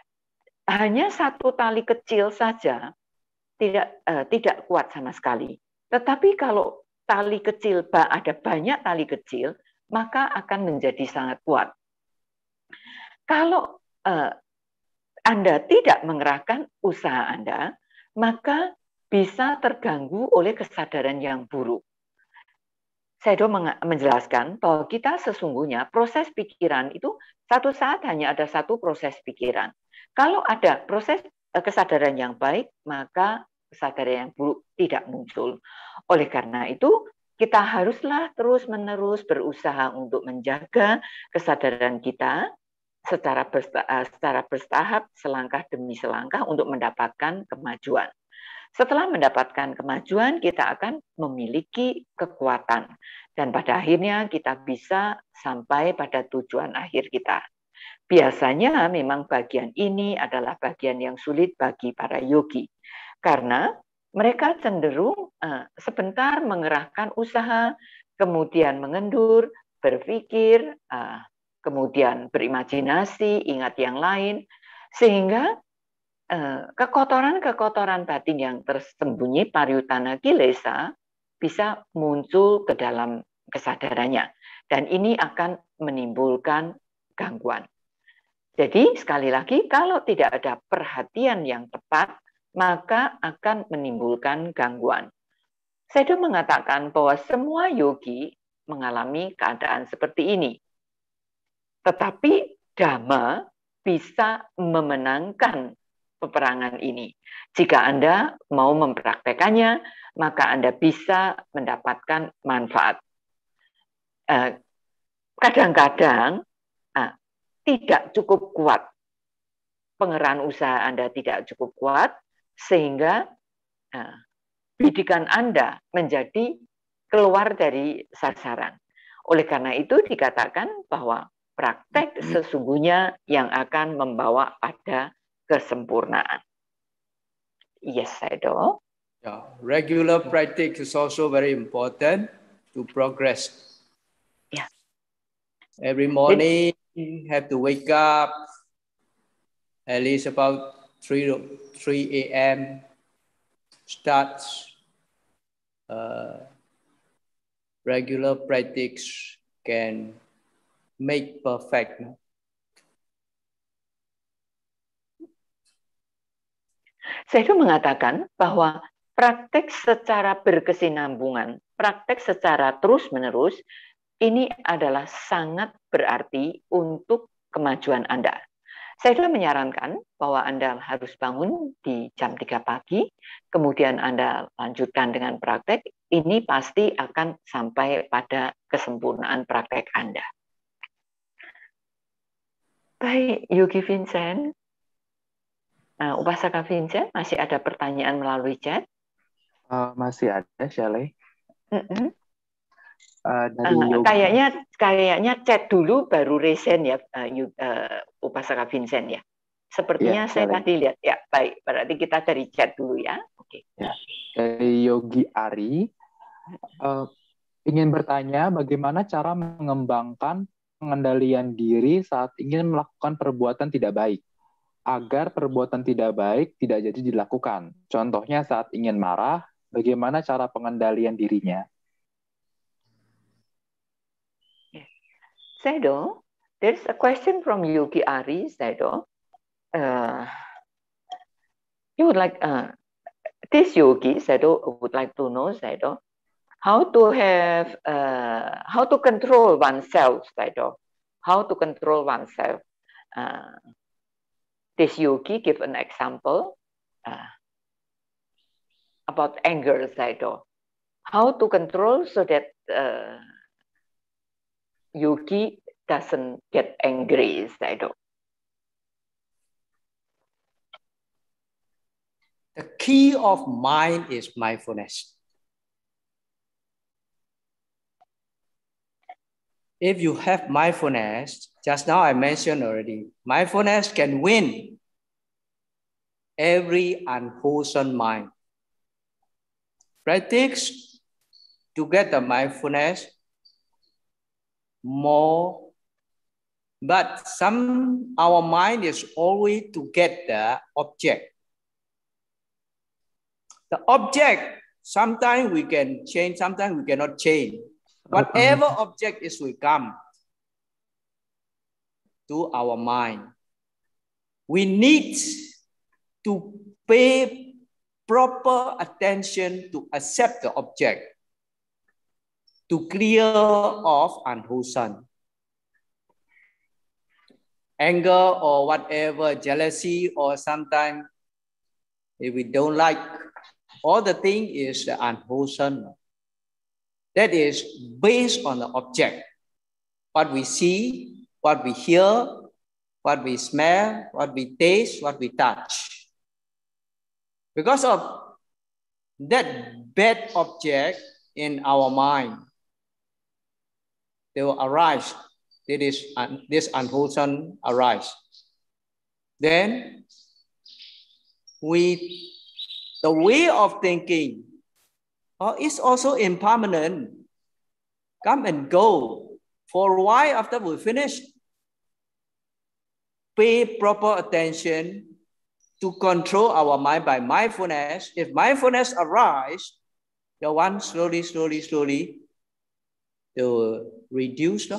hanya satu tali kecil saja tidak kuat sama sekali. Tetapi kalau tali kecil ada banyak tali kecil, maka akan menjadi sangat kuat. Kalau Anda tidak mengerahkan usaha Anda, maka bisa terganggu oleh kesadaran yang buruk. Saya menjelaskan bahwa kita sesungguhnya proses pikiran itu satu saat hanya ada satu proses pikiran. Kalau ada proses kesadaran yang baik, maka kesadaran yang buruk tidak muncul. Oleh karena itu, kita haruslah terus-menerus berusaha untuk menjaga kesadaran kita secara bertahap, selangkah demi selangkah untuk mendapatkan kemajuan. Setelah mendapatkan kemajuan, kita akan memiliki kekuatan. Dan pada akhirnya kita bisa sampai pada tujuan akhir kita. Biasanya memang bagian ini adalah bagian yang sulit bagi para yogi. Karena mereka cenderung sebentar mengerahkan usaha, kemudian mengendur, berpikir, kemudian berimajinasi, ingat yang lain, sehingga kekotoran-kekotoran batin yang tersembunyi pariyutana kilesa bisa muncul ke dalam kesadarannya. Dan ini akan menimbulkan gangguan. Jadi sekali lagi, kalau tidak ada perhatian yang tepat, maka akan menimbulkan gangguan. Sayadaw mengatakan bahwa semua yogi mengalami keadaan seperti ini. Tetapi Dhamma bisa memenangkan peperangan ini. Jika Anda mau mempraktekannya, maka Anda bisa mendapatkan manfaat. Kadang-kadang tidak cukup kuat. Pengerahan usaha Anda tidak cukup kuat, sehingga bidikan Anda menjadi keluar dari sasaran. Oleh karena itu dikatakan bahwa praktek sesungguhnya yang akan membawa pada kesempurnaan. Yes, Sayadaw. Yeah, regular practice is also very important to progress. Yeah. Every morning, have to wake up at least about 3 a.m. Start regular practice can make perfect. Sayadaw mengatakan bahwa praktek secara berkesinambungan, praktek secara terus-menerus, ini adalah sangat berarti untuk kemajuan Anda. Sayadaw menyarankan bahwa Anda harus bangun di jam 3 pagi, kemudian Anda lanjutkan dengan praktek, ini pasti akan sampai pada kesempurnaan praktek Anda. Baik, Yogi Vincent. Upasaka Vincent, masih ada pertanyaan melalui chat? Masih ada, Shelley. Kayaknya chat dulu baru resen ya, Upasaka Vincent ya. Sepertinya ya, saya tadi lihat ya. Baik, berarti kita dari chat dulu ya. Oke. Ya. Dari Yogi Ari ingin bertanya bagaimana cara mengembangkan pengendalian diri saat ingin melakukan perbuatan tidak baik agar perbuatan tidak baik tidak jadi dilakukan. Contohnya saat ingin marah, bagaimana cara pengendalian dirinya? Sayadaw, there's a question from Yogi Ari, Sayadaw. You would like this yogi, Sayadaw, would like to know, Sayadaw, how to control oneself, Sayadaw. How to control oneself. This yogi give an example about anger, Sayadaw. How to control so that yogi doesn't get angry, Sayadaw. The key of mind is mindfulness. If you have mindfulness, just now I mentioned already, mindfulness can win every unwholesome mind. Practice to get the mindfulness more But our mind is always to get the object. The object, sometimes we can change, sometimes we cannot change. Whatever object is will come to our mind. We need to pay proper attention to accept the object, to clear off unwholesome anger or whatever, jealousy, or sometimes if we don't like, all the thing is unwholesome. That is based on the object. What we see, what we hear, what we smell, what we taste, what we touch. Because of that bad object in our mind, they will arise. This unwholesome arise. Then the way of thinking is also impermanent. Come and go. For a while after we finish, pay proper attention to control our mind by mindfulness. If mindfulness arise, the one slowly to reduce.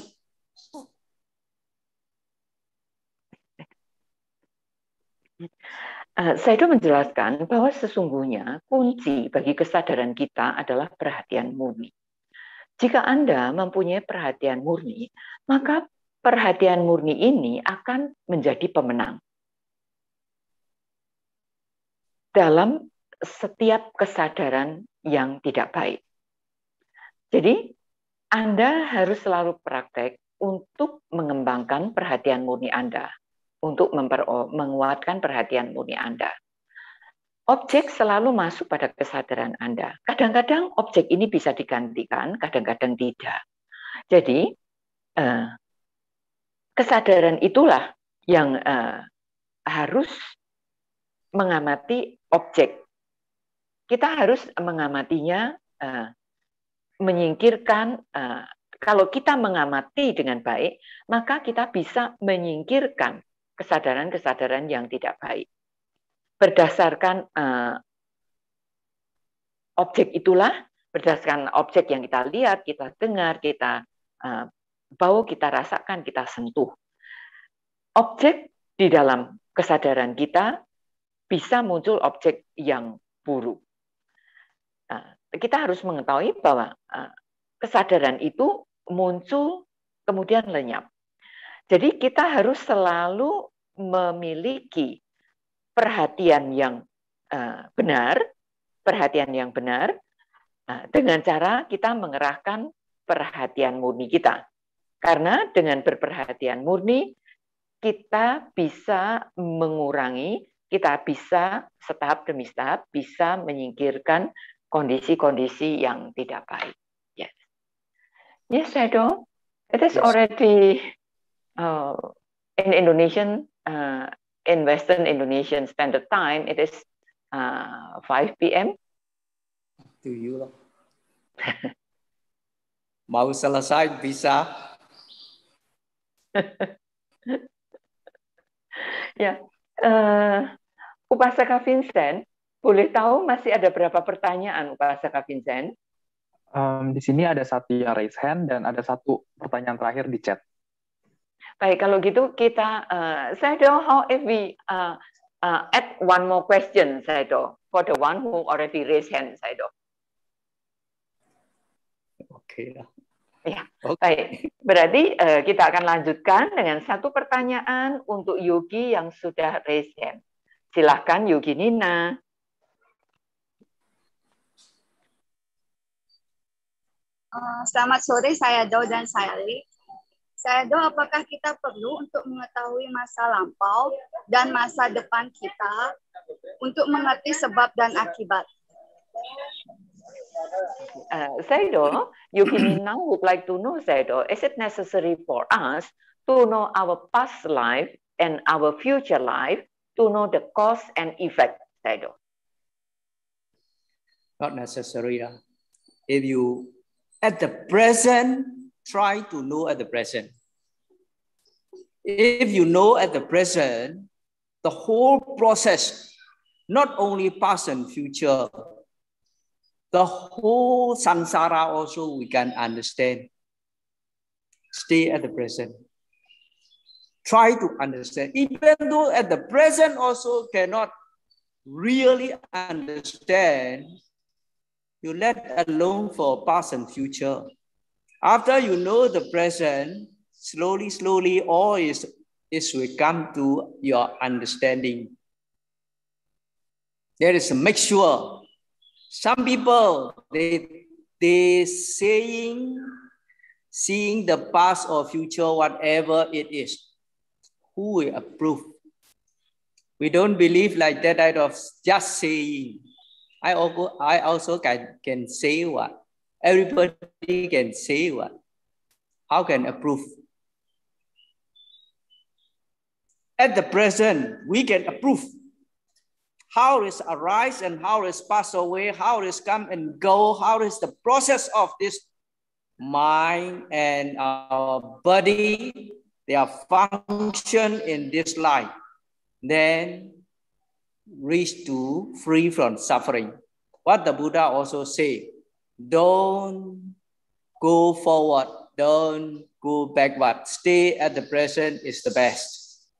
Saya menjelaskan bahwa sesungguhnya kunci bagi kesadaran kita adalah perhatian murni. Jika Anda mempunyai perhatian murni, maka perhatian murni ini akan menjadi pemenang dalam setiap kesadaran yang tidak baik. Jadi, Anda harus selalu praktek untuk mengembangkan perhatian murni Anda, untuk menguatkan perhatian murni Anda. Objek selalu masuk pada kesadaran Anda. Kadang-kadang objek ini bisa digantikan, kadang-kadang tidak. Jadi, kesadaran itulah yang harus mengamati objek. Kita harus mengamatinya, menyingkirkan. Kalau kita mengamati dengan baik, maka kita bisa menyingkirkan kesadaran-kesadaran yang tidak baik. Berdasarkan objek itulah, berdasarkan objek yang kita lihat, kita dengar, kita bau, kita rasakan, kita sentuh. Objek di dalam kesadaran kita bisa muncul objek yang buruk. Kita harus mengetahui bahwa kesadaran itu muncul kemudian lenyap. Jadi kita harus selalu memiliki perhatian yang benar dengan cara kita mengerahkan perhatian murni kita. Karena dengan berperhatian murni kita bisa mengurangi, kita bisa setahap demi setahap bisa menyingkirkan kondisi-kondisi yang tidak baik. Yes, yes, Sayadaw. It is already in Indonesian, in Western Indonesian Standard Time, it is 5 p.m. To you lah. Mau selesai bisa. Ya, Upasaka Vincent, boleh tahu masih ada berapa pertanyaan, Upasaka Vincent? Di sini ada satu yang raise hand dan ada satu pertanyaan terakhir di chat. Baik, kalau gitu kita, Sayadaw, how if we add one more question, Sayadaw, for the one who already raised hand, Sayadaw. Oke lah. Ya, baik. Berarti kita akan lanjutkan dengan satu pertanyaan untuk Yogi yang sudah raise hand. Silahkan Yogi Nina. Selamat sore, Sayadaw dan Sayali. Sayadaw, apakah kita perlu untuk mengetahui masa lampau dan masa depan kita untuk mengerti sebab dan akibat? Sayadaw, Yogi Nina would like to know, Sayadaw, is it necessary for us to know our past life and our future life to know the cause and effect, Sayadaw? Not necessary. If you at the present try to know at the present. if you know at the present, the whole process, not only past and future, the whole samsara also we can understand. Stay at the present. Try to understand. Even though at the present also cannot really understand, you let alone for past and future. After you know the present, slowly, all is will come to your understanding. There is a make sure. Some people, they seeing the past or future, whatever it is. Who will approve? We don't believe like that kind of just saying. I also can say what? Everybody can say what? How can approve? At the present, we can approve. How is arise and how is pass away, how is come and go, how is the process of this mind and our body, their function in this life, then reach to free from suffering. What the Buddha also say, don't go forward, don't go backward, stay at the present is the best.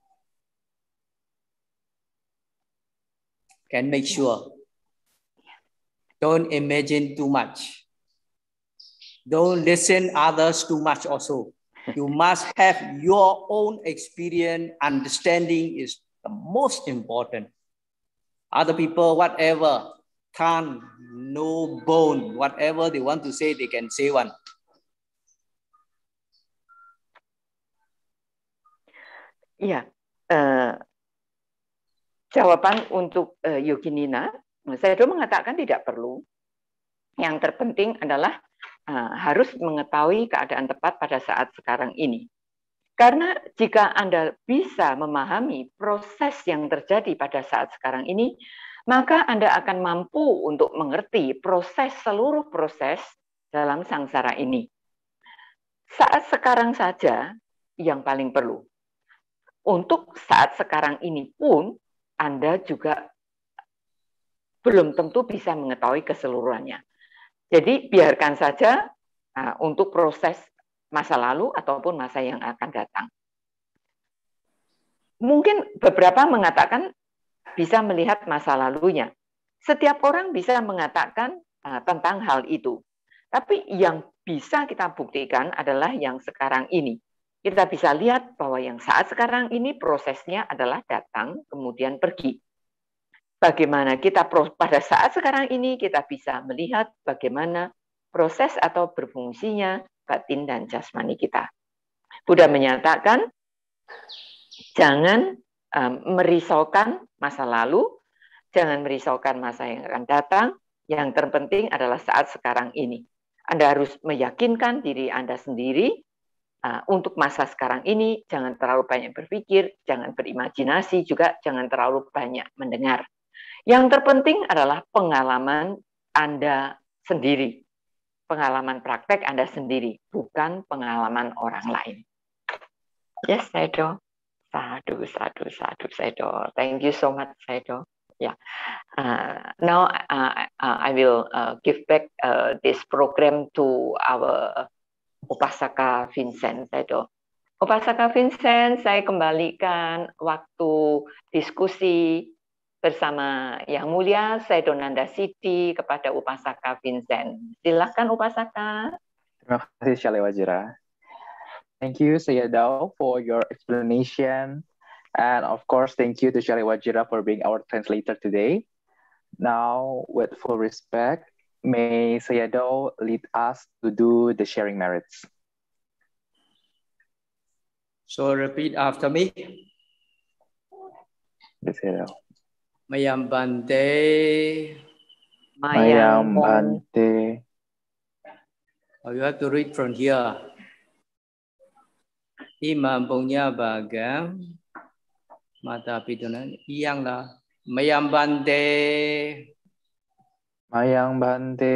Can make sure. Don't imagine too much. Don't listen others too much also. You must have your own experience. Understanding is the most important. Other people, whatever, tongue, no bone, whatever they want to say, they can say one. Iya, jawaban untuk Yoginina, Sayadaw mengatakan tidak perlu. Yang terpenting adalah harus mengetahui keadaan tepat pada saat sekarang ini. Karena jika Anda bisa memahami proses yang terjadi pada saat sekarang ini, maka Anda akan mampu untuk mengerti seluruh proses dalam sangsara ini. Saat sekarang saja yang paling perlu. Untuk saat sekarang ini pun, Anda juga belum tentu bisa mengetahui keseluruhannya. Jadi biarkan saja untuk proses masa lalu ataupun masa yang akan datang. Mungkin beberapa mengatakan bisa melihat masa lalunya. Setiap orang bisa mengatakan tentang hal itu. Tapi yang bisa kita buktikan adalah yang sekarang ini. Kita bisa lihat bahwa yang saat sekarang ini prosesnya adalah datang kemudian pergi. Bagaimana kita pada saat sekarang ini kita bisa melihat bagaimana proses atau berfungsinya batin dan jasmani kita. Buddha menyatakan jangan merisaukan masa lalu, jangan merisaukan masa yang akan datang, yang terpenting adalah saat sekarang ini. Anda harus meyakinkan diri Anda sendiri untuk masa sekarang ini, jangan terlalu banyak berpikir, jangan berimajinasi, juga jangan terlalu banyak mendengar. Yang terpenting adalah pengalaman Anda sendiri. Pengalaman praktek Anda sendiri, bukan pengalaman orang lain. Yes, Sayadaw. Sadhu, Sayadaw. Thank you so much, Sayadaw. Yeah. Now I will give back this program to our Upasaka Vincent, Sayadaw. Upasaka Vincent, saya kembalikan waktu diskusi bersama Yang Mulia Sayadaw Nanda Siddhi kepada Upasaka Vincent. Silakan Upasaka. Terima kasih Syali Wajira. Thank you Sayadaw for your explanation, and of course thank you to Syali Wajira for being our translator today. Now, with full respect, may Sayadaw lead us to do the sharing merits. So repeat after me. Yes, Sayadaw. Mayang Bante. Mayang Bante. Oh, you have to read from here. Imam punya bagam mata pitunan yang lah. Mayang Bante. Mayang Bante.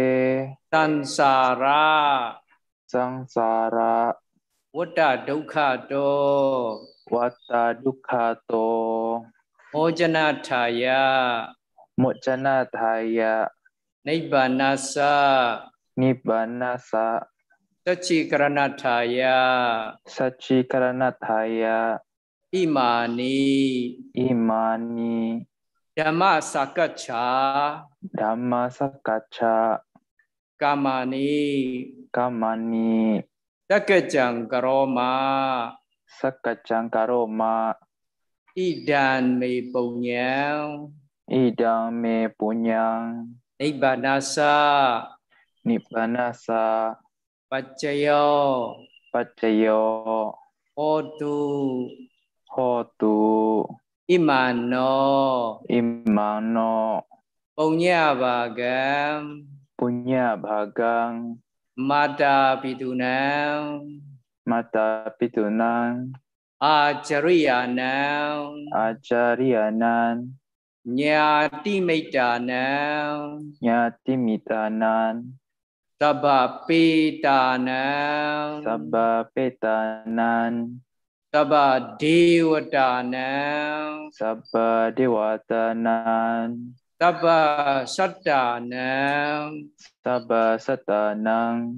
Sansara. Sangsara. Wada dukha do. Wata Dukhato, Mojana Thaya, Mojana Thaya, Nibbanasa, Nibbanasa, Sachikarana Thaya, Sachikarana Thaya, Imani, Imani, Dhamma Sakacha, Dhamma Sakacha, Kamani, Kamani, Sakajang Karoma, Sakacang Karoma, Idan Me Punyang, Idang Me Punyang, Nibbanasa, Nibbanasa, Pachayo, Pacayo, Otu, Hotu, Imano, Imano, Punya Bagam, Punya Bagang, Mata Pitunang, Mata Pitunang, Acarianang, Acarianan, Nyati Maitanang, Nyati Mitanan, Sabha Pitanang, Sabba Petanan, Sabha Dewatanang, Sabba Dewatanan, Sabha Sattanang, Sabba Satanang,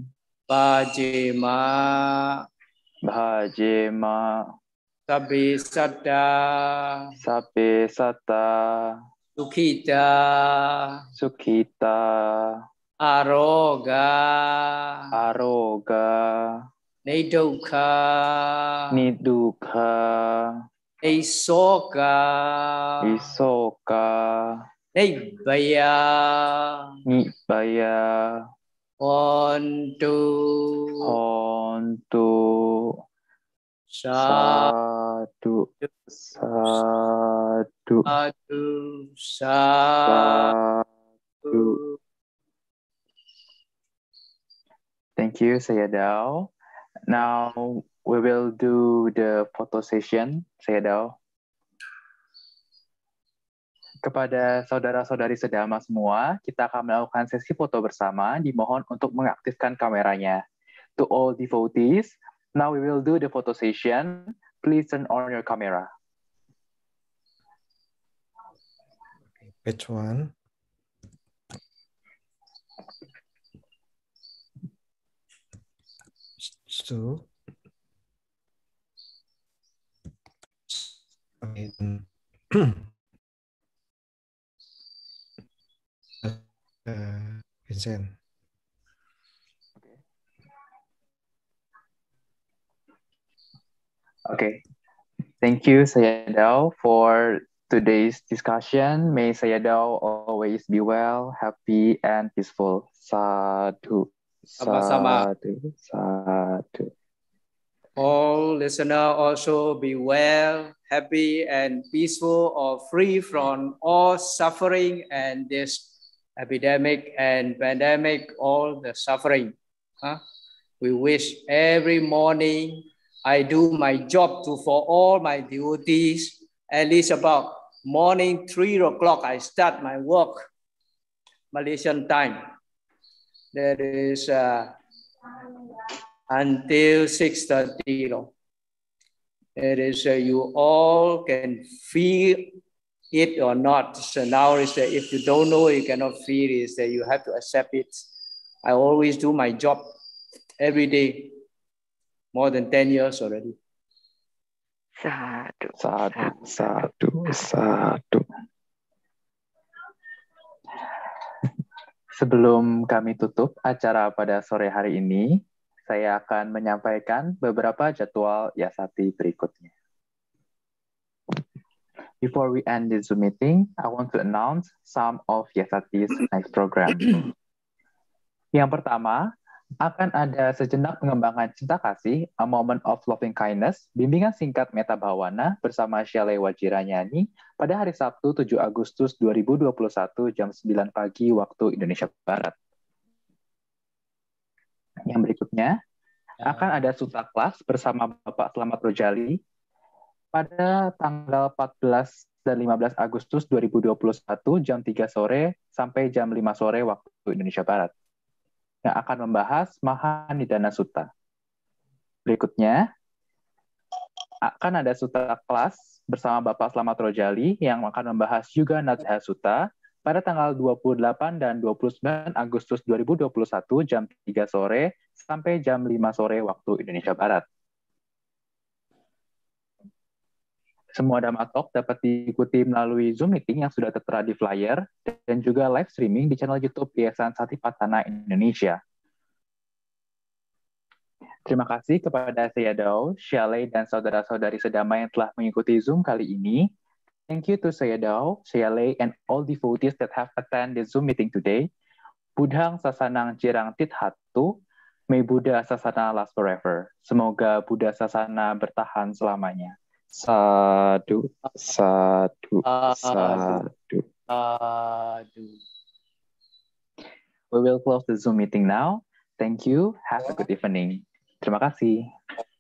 Bajema, Bhajema, Sabhi Satta, Sape Sata, Sukhita, Sukhita, Aroga, Aroga, Nidukha, Nidukha, Isoka, Isoka, Nibbaya, Nibaya, Hontu, Hontu, Sadu, Sadu, Sadu, Sadu. Sadu. Thank you, Sayadaw. Now we will do the photo session, Sayadaw. Kepada saudara-saudari sedama semua, kita akan melakukan sesi foto bersama. Dimohon untuk mengaktifkan kameranya. To all devotees, now we will do the photo session. Please turn on your camera. Page 1. So, Vincent. Okay. Thank you, Sayadaw, for today's discussion. May Sayadaw always be well, happy, and peaceful. Sadhu. Sama-sama. Sadhu. Sadhu. All listeners also be well, happy, and peaceful, or free from all suffering and this epidemic and pandemic, all the suffering. We wish every morning I do my job for all my devotees, at least about morning 3 o'clock I start my work, Malaysian time. That is until 6:30. It is you all can feel it or not. So now is that if you don't know, you cannot feel it, is that you have to accept it. I always do my job every day, more than 10 years already. Sadhu. Sadhu. Sadhu. Sadhu. Sebelum kami tutup acara pada sore hari ini, saya akan menyampaikan beberapa jadwal Yasati berikutnya. Before we end this Zoom meeting, I want to announce some of Yasati's next program. Yang pertama, akan ada sejenak pengembangan cinta kasih, A Moment of Loving Kindness, bimbingan singkat Metta Bhawana bersama Shalay Wajiranyani pada hari Sabtu 7 Agustus 2021 jam 9 pagi waktu Indonesia Barat. Yang berikutnya, akan ada Sutta Class bersama Bapak Slamet Rojali pada tanggal 14 dan 15 Agustus 2021 jam 3 sore sampai jam 5 sore waktu Indonesia Barat, yang akan membahas Mahanidana Sutta. Berikutnya, akan ada Sutta kelas bersama Bapak Slamet Rojali yang akan membahas Yuga Natha Sutta pada tanggal 28 dan 29 Agustus 2021 jam 3 sore sampai jam 5 sore waktu Indonesia Barat. Semua Dhamma Talk dapat diikuti melalui Zoom meeting yang sudah tertera di flyer dan juga live streaming di channel YouTube Yayasan Satipatthana Indonesia. Terima kasih kepada Sayadaw, Shalay, dan saudara-saudari sedama yang telah mengikuti Zoom kali ini. Thank you to Sayadaw, Shalay, and all devotees that have attended Zoom meeting today. Buddhang Sasanang Jirang Tithatu, may Buddha Sasana last forever. Semoga Buddha Sasana bertahan selamanya. Sadhu, sadhu, sadhu. We will close the Zoom meeting now. Thank you. Have a good evening. Terima kasih.